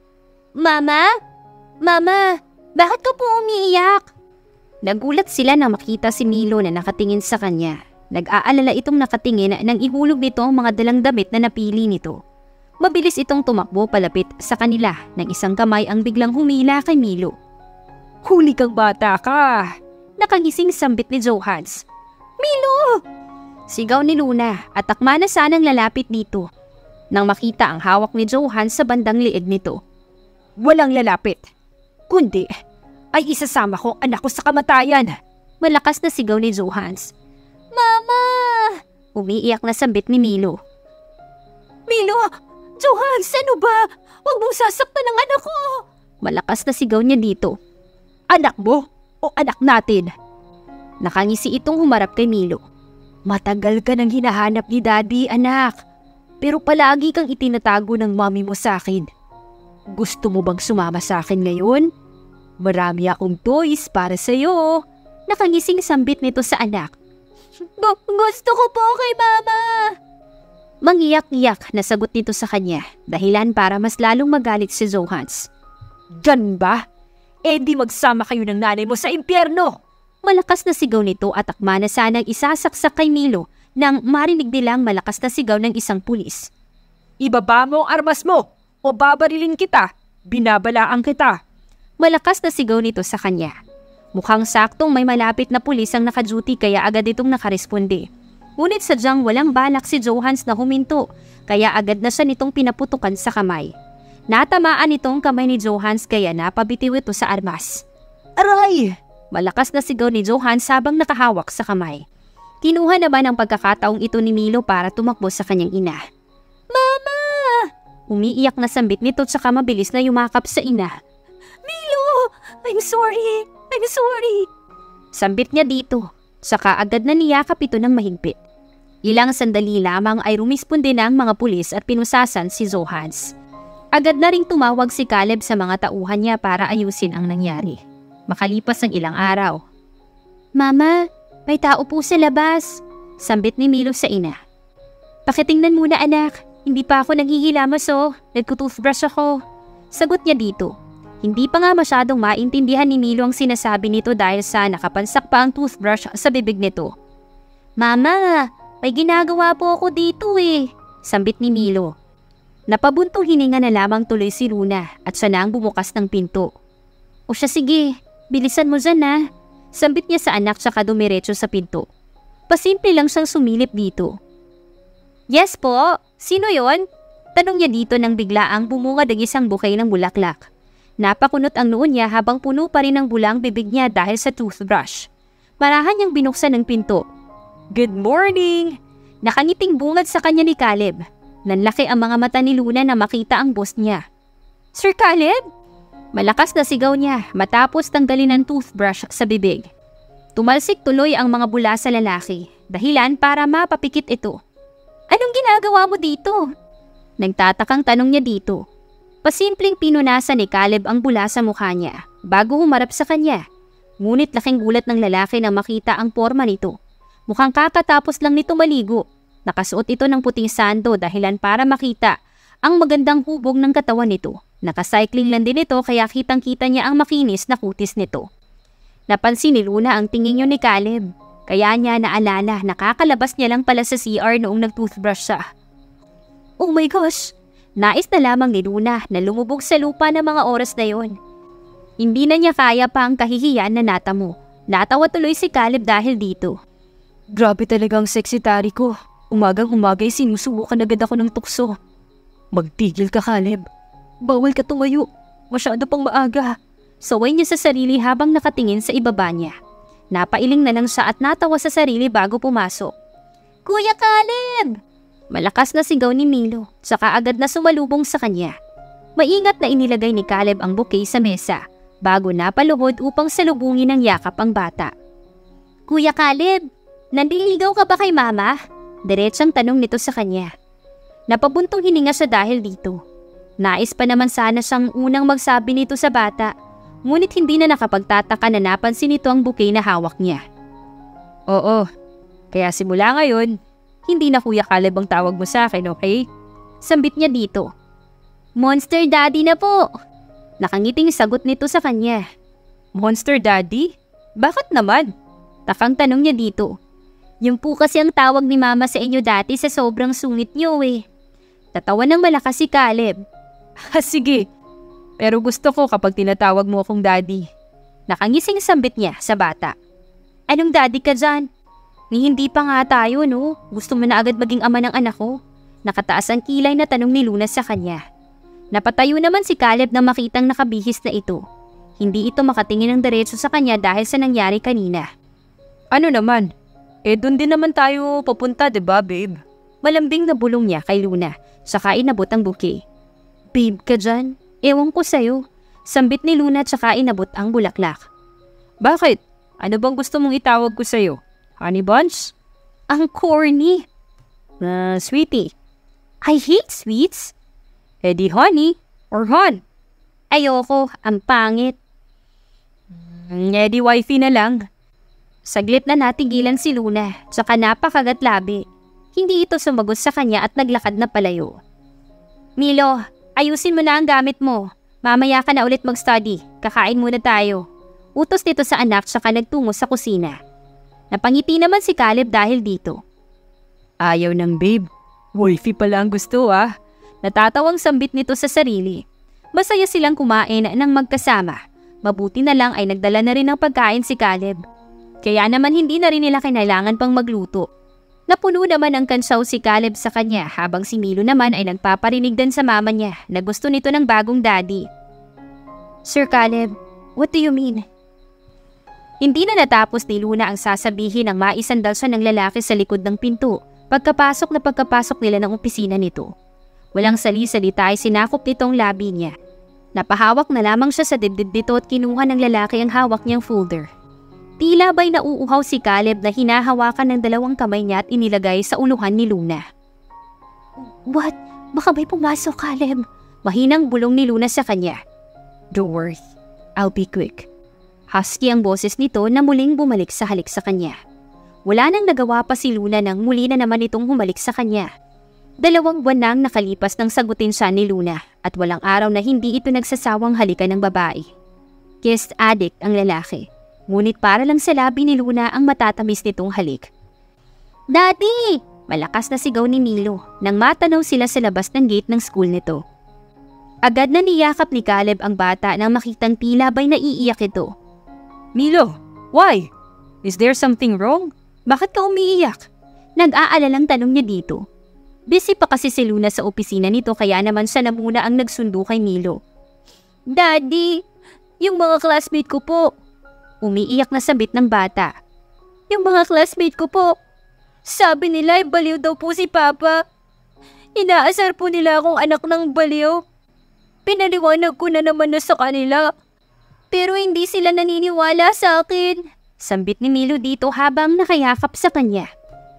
Mama? Mama, bakit ka po umiiyak? Nagulat sila nang makita si Milo na nakatingin sa kanya. Nag-aalala itong nakatingin nang ihulog nito ang mga dalang damit na napili nito. Mabilis itong tumakbo palapit sa kanila nang isang kamay ang biglang humila kay Milo. Huli kang bata ka! Nakangising sambit ni Johans. Milo! Sigaw ni Luna at takma na sanang lalapit dito. Nang makita ang hawak ni Johans sa bandang liig nito. Walang lalapit. Kundi ay isasama ko ang anak ko sa kamatayan. Malakas na sigaw ni Johans. Mama! Umiiyak na sambit ni Milo. Milo! Johans, ano ba? Huwag mong sasaktan ang anak ko! Malakas na sigaw niya dito. Anak mo o anak natin? Nakangisi itong humarap kay Milo. Matagal ka nang hinahanap ni Daddy, anak. Pero palagi kang itinatago ng mommy mo sa akin. Gusto mo bang sumama sa akin ngayon? Marami akong toys para sa'yo. Nakangising sambit nito sa anak. Gusto ko po kay Mama. Mangiyak-iyak na sagot nito sa kanya, dahilan para mas lalong magalit si Johans. Gan ba? Eh di magsama kayo ng nanay mo sa impyerno! Malakas na sigaw nito at akma na sanang isasaksak kay Milo nang marinig nilang malakas na sigaw ng isang pulis. Ibaba mo ang armas mo o babarilin kita, binabalaan kita. Malakas na sigaw nito sa kanya. Mukhang saktong may malapit na pulis ang nakaduty kaya agad itong nakaresponde. Ngunit sadyang walang balak si Johans na huminto kaya agad na siya nitong pinaputukan sa kamay. Natamaan itong kamay ni Johans kaya napabitiw ito sa armas. Aray! Malakas na sigaw ni Johans habang nakahawak sa kamay. Kinuha naman ang pagkakataong ito ni Milo para tumakbo sa kanyang ina. Mama! Umiiyak na sambit nito tsaka mabilis na yumakap sa ina. Milo! I'm sorry! I'm sorry! Sambit niya dito. Saka agad na niyakap ito ng mahigpit. Ilang sandali lamang ay rumisponde na ang mga pulis at pinusasan si Johans. Agad na ring tumawag si Caleb sa mga tauhan niya para ayusin ang nangyari. Makalipas ang ilang araw. Mama, may tao po sa labas. Sambit ni Milo sa ina. Pakitingnan muna anak, hindi pa ako nanghihilamas nagkutoothbrush ako. Sagot niya dito. Hindi pa nga masyadong maintindihan ni Milo ang sinasabi nito dahil sa nakapansak pa ang toothbrush sa bibig nito. Mama, may ginagawa po ako dito Sambit ni Milo. Napabuntong hininga na lamang tuloy si Luna at siya na ang bumukas ng pinto. O siya sige, bilisan mo dyan Sambit niya sa anak tsaka dumiretso sa pinto. Pasimple lang siyang sumilip dito. Yes po, sino yon? Tanong niya dito nang biglaang bumungad ang isang bouquet ng bulaklak. Napakunot ang noon niya habang puno pa rin ang bulang bibig niya dahil sa toothbrush. Marahan niyang binuksan ang pinto. Good morning! Nakangiting bungad sa kanya ni Caleb. Nanlaki ang mga mata ni Luna na makita ang boss niya. Sir Caleb? Malakas na sigaw niya matapos tanggalin ang toothbrush sa bibig. Tumalsik tuloy ang mga bula sa lalaki, dahilan para mapapikit ito. Anong ginagawa mo dito? Nagtatakang tanong niya dito. Pasimpleng pinunasan ni Caleb ang bula sa mukha niya bago humarap sa kanya. Ngunit laking gulat ng lalaki nang makita ang porma nito. Mukhang kakatapos lang nito maligo. Nakasuot ito ng puting sando dahilan para makita ang magandang hubog ng katawan nito. Nakacycling lang din ito kaya kitang-kita niya ang makinis na kutis nito. Napansin ni Luna ang tingin niyo ni Caleb. Kaya niya naalala nakakalabas niya lang pala sa CR noong nag-toothbrush siya. Oh my gosh! Nais na lamang ni Luna na lumubog sa lupa ng mga oras na yon. Hindi na niya kaya pa ang kahihiyan na natamo. Natawa tuloy si Caleb dahil dito. Grabe talagang sexy tari ko. Umagang-umagay sinusubukan agad ako ng tukso. Magtigil ka, Caleb. Bawal ka tumayo. Masyado pang maaga. Saway niya sa sarili habang nakatingin sa ibaba niya. Napailing na lang siya at natawa sa sarili bago pumasok. Kuya Caleb! Malakas na sigaw ni Milo, saka agad na sumalubong sa kanya. Maingat na inilagay ni Caleb ang bouquet sa mesa, bago napaluhod upang salubungin ng yakap ang bata. Kuya Caleb, nandiligaw ka ba kay Mama? Diretsang tanong nito sa kanya. Napabuntong hininga siya dahil dito. Nais pa naman sana siyang unang magsabi nito sa bata, ngunit hindi na nakapagtataka na napansin nito ang bouquet na hawak niya. Oo, kaya simula ngayon, hindi na Kuya Caleb ang tawag mo sa akin, okay? Sambit niya dito. Monster Daddy na po! Nakangiting sagot nito sa kanya. Monster Daddy? Bakit naman? Takang tanong niya dito. Yung po kasi ang tawag ni Mama sa inyo dati sa sobrang sungit niyo eh. Tatawa ng malakas si Caleb. Sige, pero gusto ko kapag tinatawag mo akong Daddy. Nakangising sambit niya sa bata. Anong daddy ka dyan? Ni hindi pa nga tayo, no? Gusto mo na agad maging ama ng anak ko? Nakataas ang kilay na tanong ni Luna sa kanya. Napatayo naman si Caleb na makitang nakabihis na ito. Hindi ito makatingin ng diretso sa kanya dahil sa nangyari kanina. Ano naman? Doon din naman tayo papunta, diba, babe? Malambing na bulong niya kay Luna, saka inabot ang bouquet. Babe ka dyan? Ewan ko sa'yo. Sambit ni Luna tsaka inabot ang bulaklak. Bakit? Ano bang gusto mong itawag ko sa'yo? Honey buns? Ang corny. Sweetie. I hate sweets. Di honey or hon. Ayoko, ang pangit. Di wifey na lang. Saglit na natigilan si Luna, tsaka napakagat labi. Hindi ito sumagot sa kanya at naglakad na palayo. Milo, ayusin mo na ang gamit mo. Mamaya ka na ulit mag-study. Kakain muna tayo. Utos nito sa anak tsaka nagtungo sa kusina. Napangiti naman si Caleb dahil dito. Ayaw ng babe. Wifey pala ang gusto ah. Natatawang sambit nito sa sarili. Masaya silang kumain ng magkasama. Mabuti na lang ay nagdala na rin ng pagkain si Caleb. Kaya naman hindi na rin nila kinailangan pang magluto. Napuno naman ang kansaw si Caleb sa kanya habang si Milo naman ay nagpaparinig din sa mama niya na gusto nito ng bagong daddy. Sir Caleb, what do you mean? Hindi na natapos ni Luna ang sasabihin nang maisandal siya ng lalaki sa likod ng pinto pagkapasok nila ng opisina nito. Walang sali-salita ay sinakop nitong labi niya. Napahawak na lamang siya sa dibdib nito at kinuha ng lalaki ang hawak niyang folder. Tila ba'y nauuhaw si Caleb na hinahawakan ng dalawang kamay niya at inilagay sa uluhan ni Luna. What? Baka may pumasok, Caleb. Mahinang bulong ni Luna sa kanya. Don't worry, I'll be quick. Husky ang boses nito na muling bumalik sa halik sa kanya. Wala nang nagawa pa si Luna nang muli na naman itong humalik sa kanya. 2 buwan nang nakalipas nang sagutin siya ni Luna at walang araw na hindi ito nagsasawang halikan ng babae. Kiss addict ang lalaki. Ngunit para lang sa labi ni Luna ang matatamis nitong halik. Daddy! Malakas na sigaw ni Milo nang matanaw sila sa labas ng gate ng school nito. Agad na niyakap ni Caleb ang bata nang makitang tila ba'y naiiyak ito. Milo, why? Is there something wrong? Bakit ka umiiyak? Nag-aalalang tanong niya dito. Busy pa kasi si Luna sa opisina nito kaya naman siya na muna ang nagsundo kay Milo. Daddy, yung mga classmate ko po. Umiiyak na sabit ng bata. Yung mga classmate ko po. Sabi nila ay baliw daw po si Papa. Inaasar po nila akong anak ng baliw. Pinaliwanag ko na naman na sa kanila. Pero hindi sila naniniwala sa akin. Sambit ni Milo dito habang nakayakap sa kanya.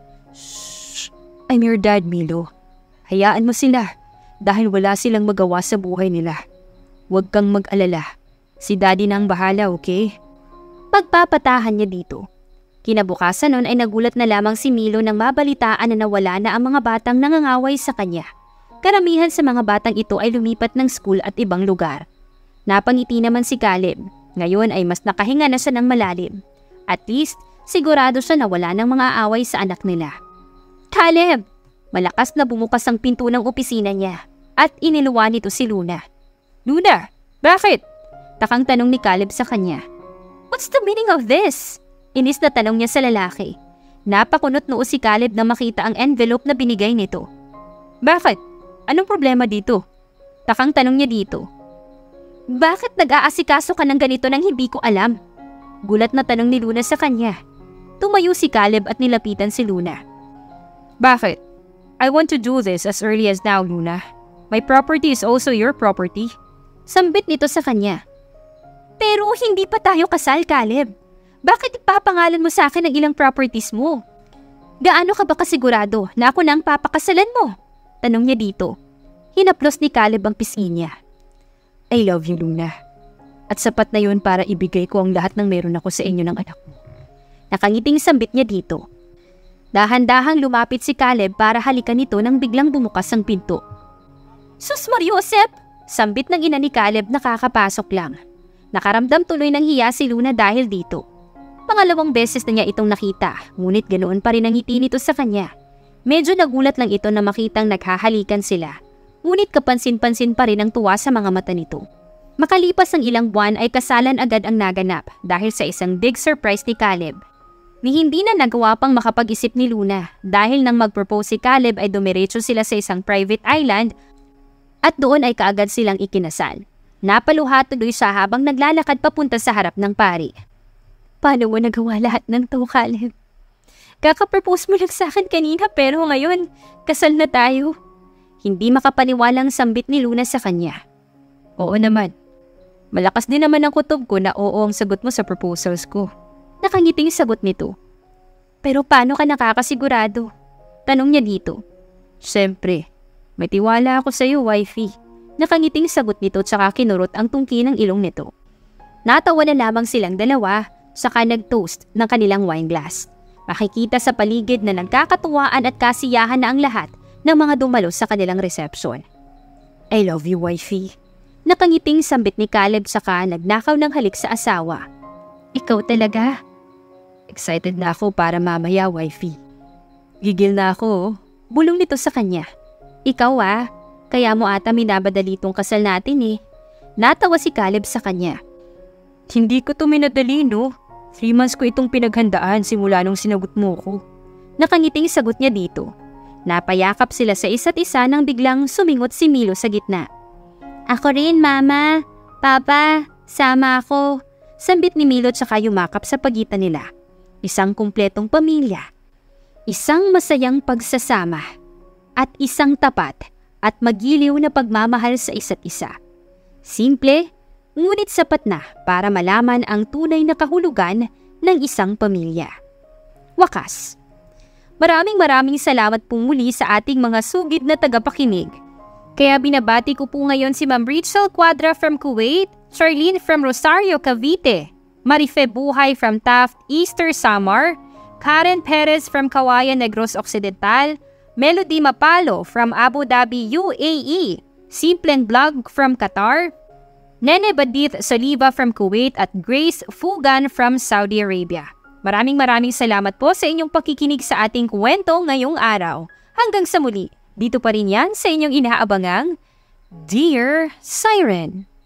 Shh! I'm your dad, Milo. Hayaan mo sila dahil wala silang magawa sa buhay nila. Huwag kang mag-alala. Si Daddy na ang bahala, okay? Pagpapatahan niya dito. Kinabukasan nun ay nagulat na lamang si Milo nang mabalitaan na nawala na ang mga batang nangangaway sa kanya. Karamihan sa mga batang ito ay lumipat ng school at ibang lugar. Napangiti naman si Caleb. Ngayon ay mas nakahinga na siya ng malalim. At least, sigurado siya na wala ng mga away sa anak nila. Caleb! Malakas na bumukas ang pinto ng opisina niya at iniluwa nito si Luna. Luna, bakit? Takang tanong ni Caleb sa kanya. What's the meaning of this? Inis na tanong niya sa lalaki. Napakunot noo si Caleb na makita ang envelope na binigay nito. Bakit? Anong problema dito? Takang tanong niya dito. Bakit nag-aasikaso ka ng ganito nang hindi ko alam? Gulat na tanong ni Luna sa kanya. Tumayo si Caleb at nilapitan si Luna. Bakit? I want to do this as early as now, Luna. My property is also your property. Sambit nito sa kanya. Pero hindi pa tayo kasal, Caleb. Bakit ipapangalan mo sa akin ang ilang properties mo? Gaano ka ba kasigurado na ako na ang papakasalan mo? Tanong niya dito. Hinaplos ni Caleb ang pisngi niya. I love you, Luna. At sapat na yun para ibigay ko ang lahat ng meron ako sa inyo ng anak mo. Nakangiting sambit niya dito. Dahan-dahang lumapit si Caleb para halikan nito nang biglang bumukas ang pinto. Sus Mariosep! Sambit ng ina ni Caleb na kakapasok lang. Nakaramdam tuloy ng hiya si Luna dahil dito. Pangalawang beses na niya itong nakita, ngunit ganoon pa rin ang ngiti nito sa kanya. Medyo nagulat lang ito na makitang naghahalikan sila. Ngunit kapansin-pansin pa rin ang tuwa sa mga mata nito. Makalipas ang ilang buwan ay kasalan agad ang naganap dahil sa isang big surprise ni Caleb. Ni hindi na nagawa pang makapag-isip ni Luna dahil nang mag-propose si Caleb ay dumiretso sila sa isang private island at doon ay kaagad silang ikinasal. Napaluha tuloy siya habang naglalakad papunta sa harap ng pari. Paano mo nagawa lahat ng to, Caleb? Kaka-propose mo lang sa akin kanina pero ngayon, kasal na tayo. Hindi makapaniwalang sambit ni Luna sa kanya. Oo naman. Malakas din naman ang kutob ko na oo ang sagot mo sa proposals ko. Nakangiting sagot nito. Pero paano ka nakakasigurado? Tanong niya dito. Siyempre, may tiwala ako sa iyo, wifey. Nakangiting sagot nito tsaka kinurot ang tungki ng ilong nito. Natawa na lamang silang dalawa saka nag-toast ng kanilang wine glass. Makikita sa paligid na nagkakatuwaan at kasiyahan na ang lahat ng mga dumalo sa kanilang reception. I love you, wifey. Nakangiting sambit ni Caleb saka nagnakaw ng halik sa asawa. Ikaw talaga? Excited na ako para mamaya, wifey. Gigil na ako. Bulong nito sa kanya. Ikaw kaya mo ata minabadali tong kasal natin eh. Natawa si Caleb sa kanya. Hindi ko to minadali, no? 3 months ko itong pinaghandaan simula nung sinagot mo ko. Nakangiting sagot niya dito. Napayakap sila sa isa't isa nang biglang sumingot si Milo sa gitna. Ako rin, Mama. Papa, sama ako. Sambit ni Milo tsaka yumakap sa pagitan nila. Isang kumpletong pamilya. Isang masayang pagsasama. At isang tapat at magiliw na pagmamahal sa isa't isa. Simple, ngunit sapat na para malaman ang tunay na kahulugan ng isang pamilya. Wakas. Maraming salamat po muli sa ating mga sugid na tagapakinig. Kaya binabati ko po ngayon si Ma'am Rachel Quadra from Kuwait, Charlene from Rosario, Cavite, Marife Buhay from Taft, Easter Samar, Karen Perez from Kawayan, Negros Occidental, Melody Mapalo from Abu Dhabi, UAE, Simpleng Vlog from Qatar, Nene Badith Saliba from Kuwait at Grace Fugan from Saudi Arabia. Maraming salamat po sa inyong pakikinig sa ating kwento ngayong araw. Hanggang sa muli, dito pa rin yan sa inyong inaabangang Dear Siren.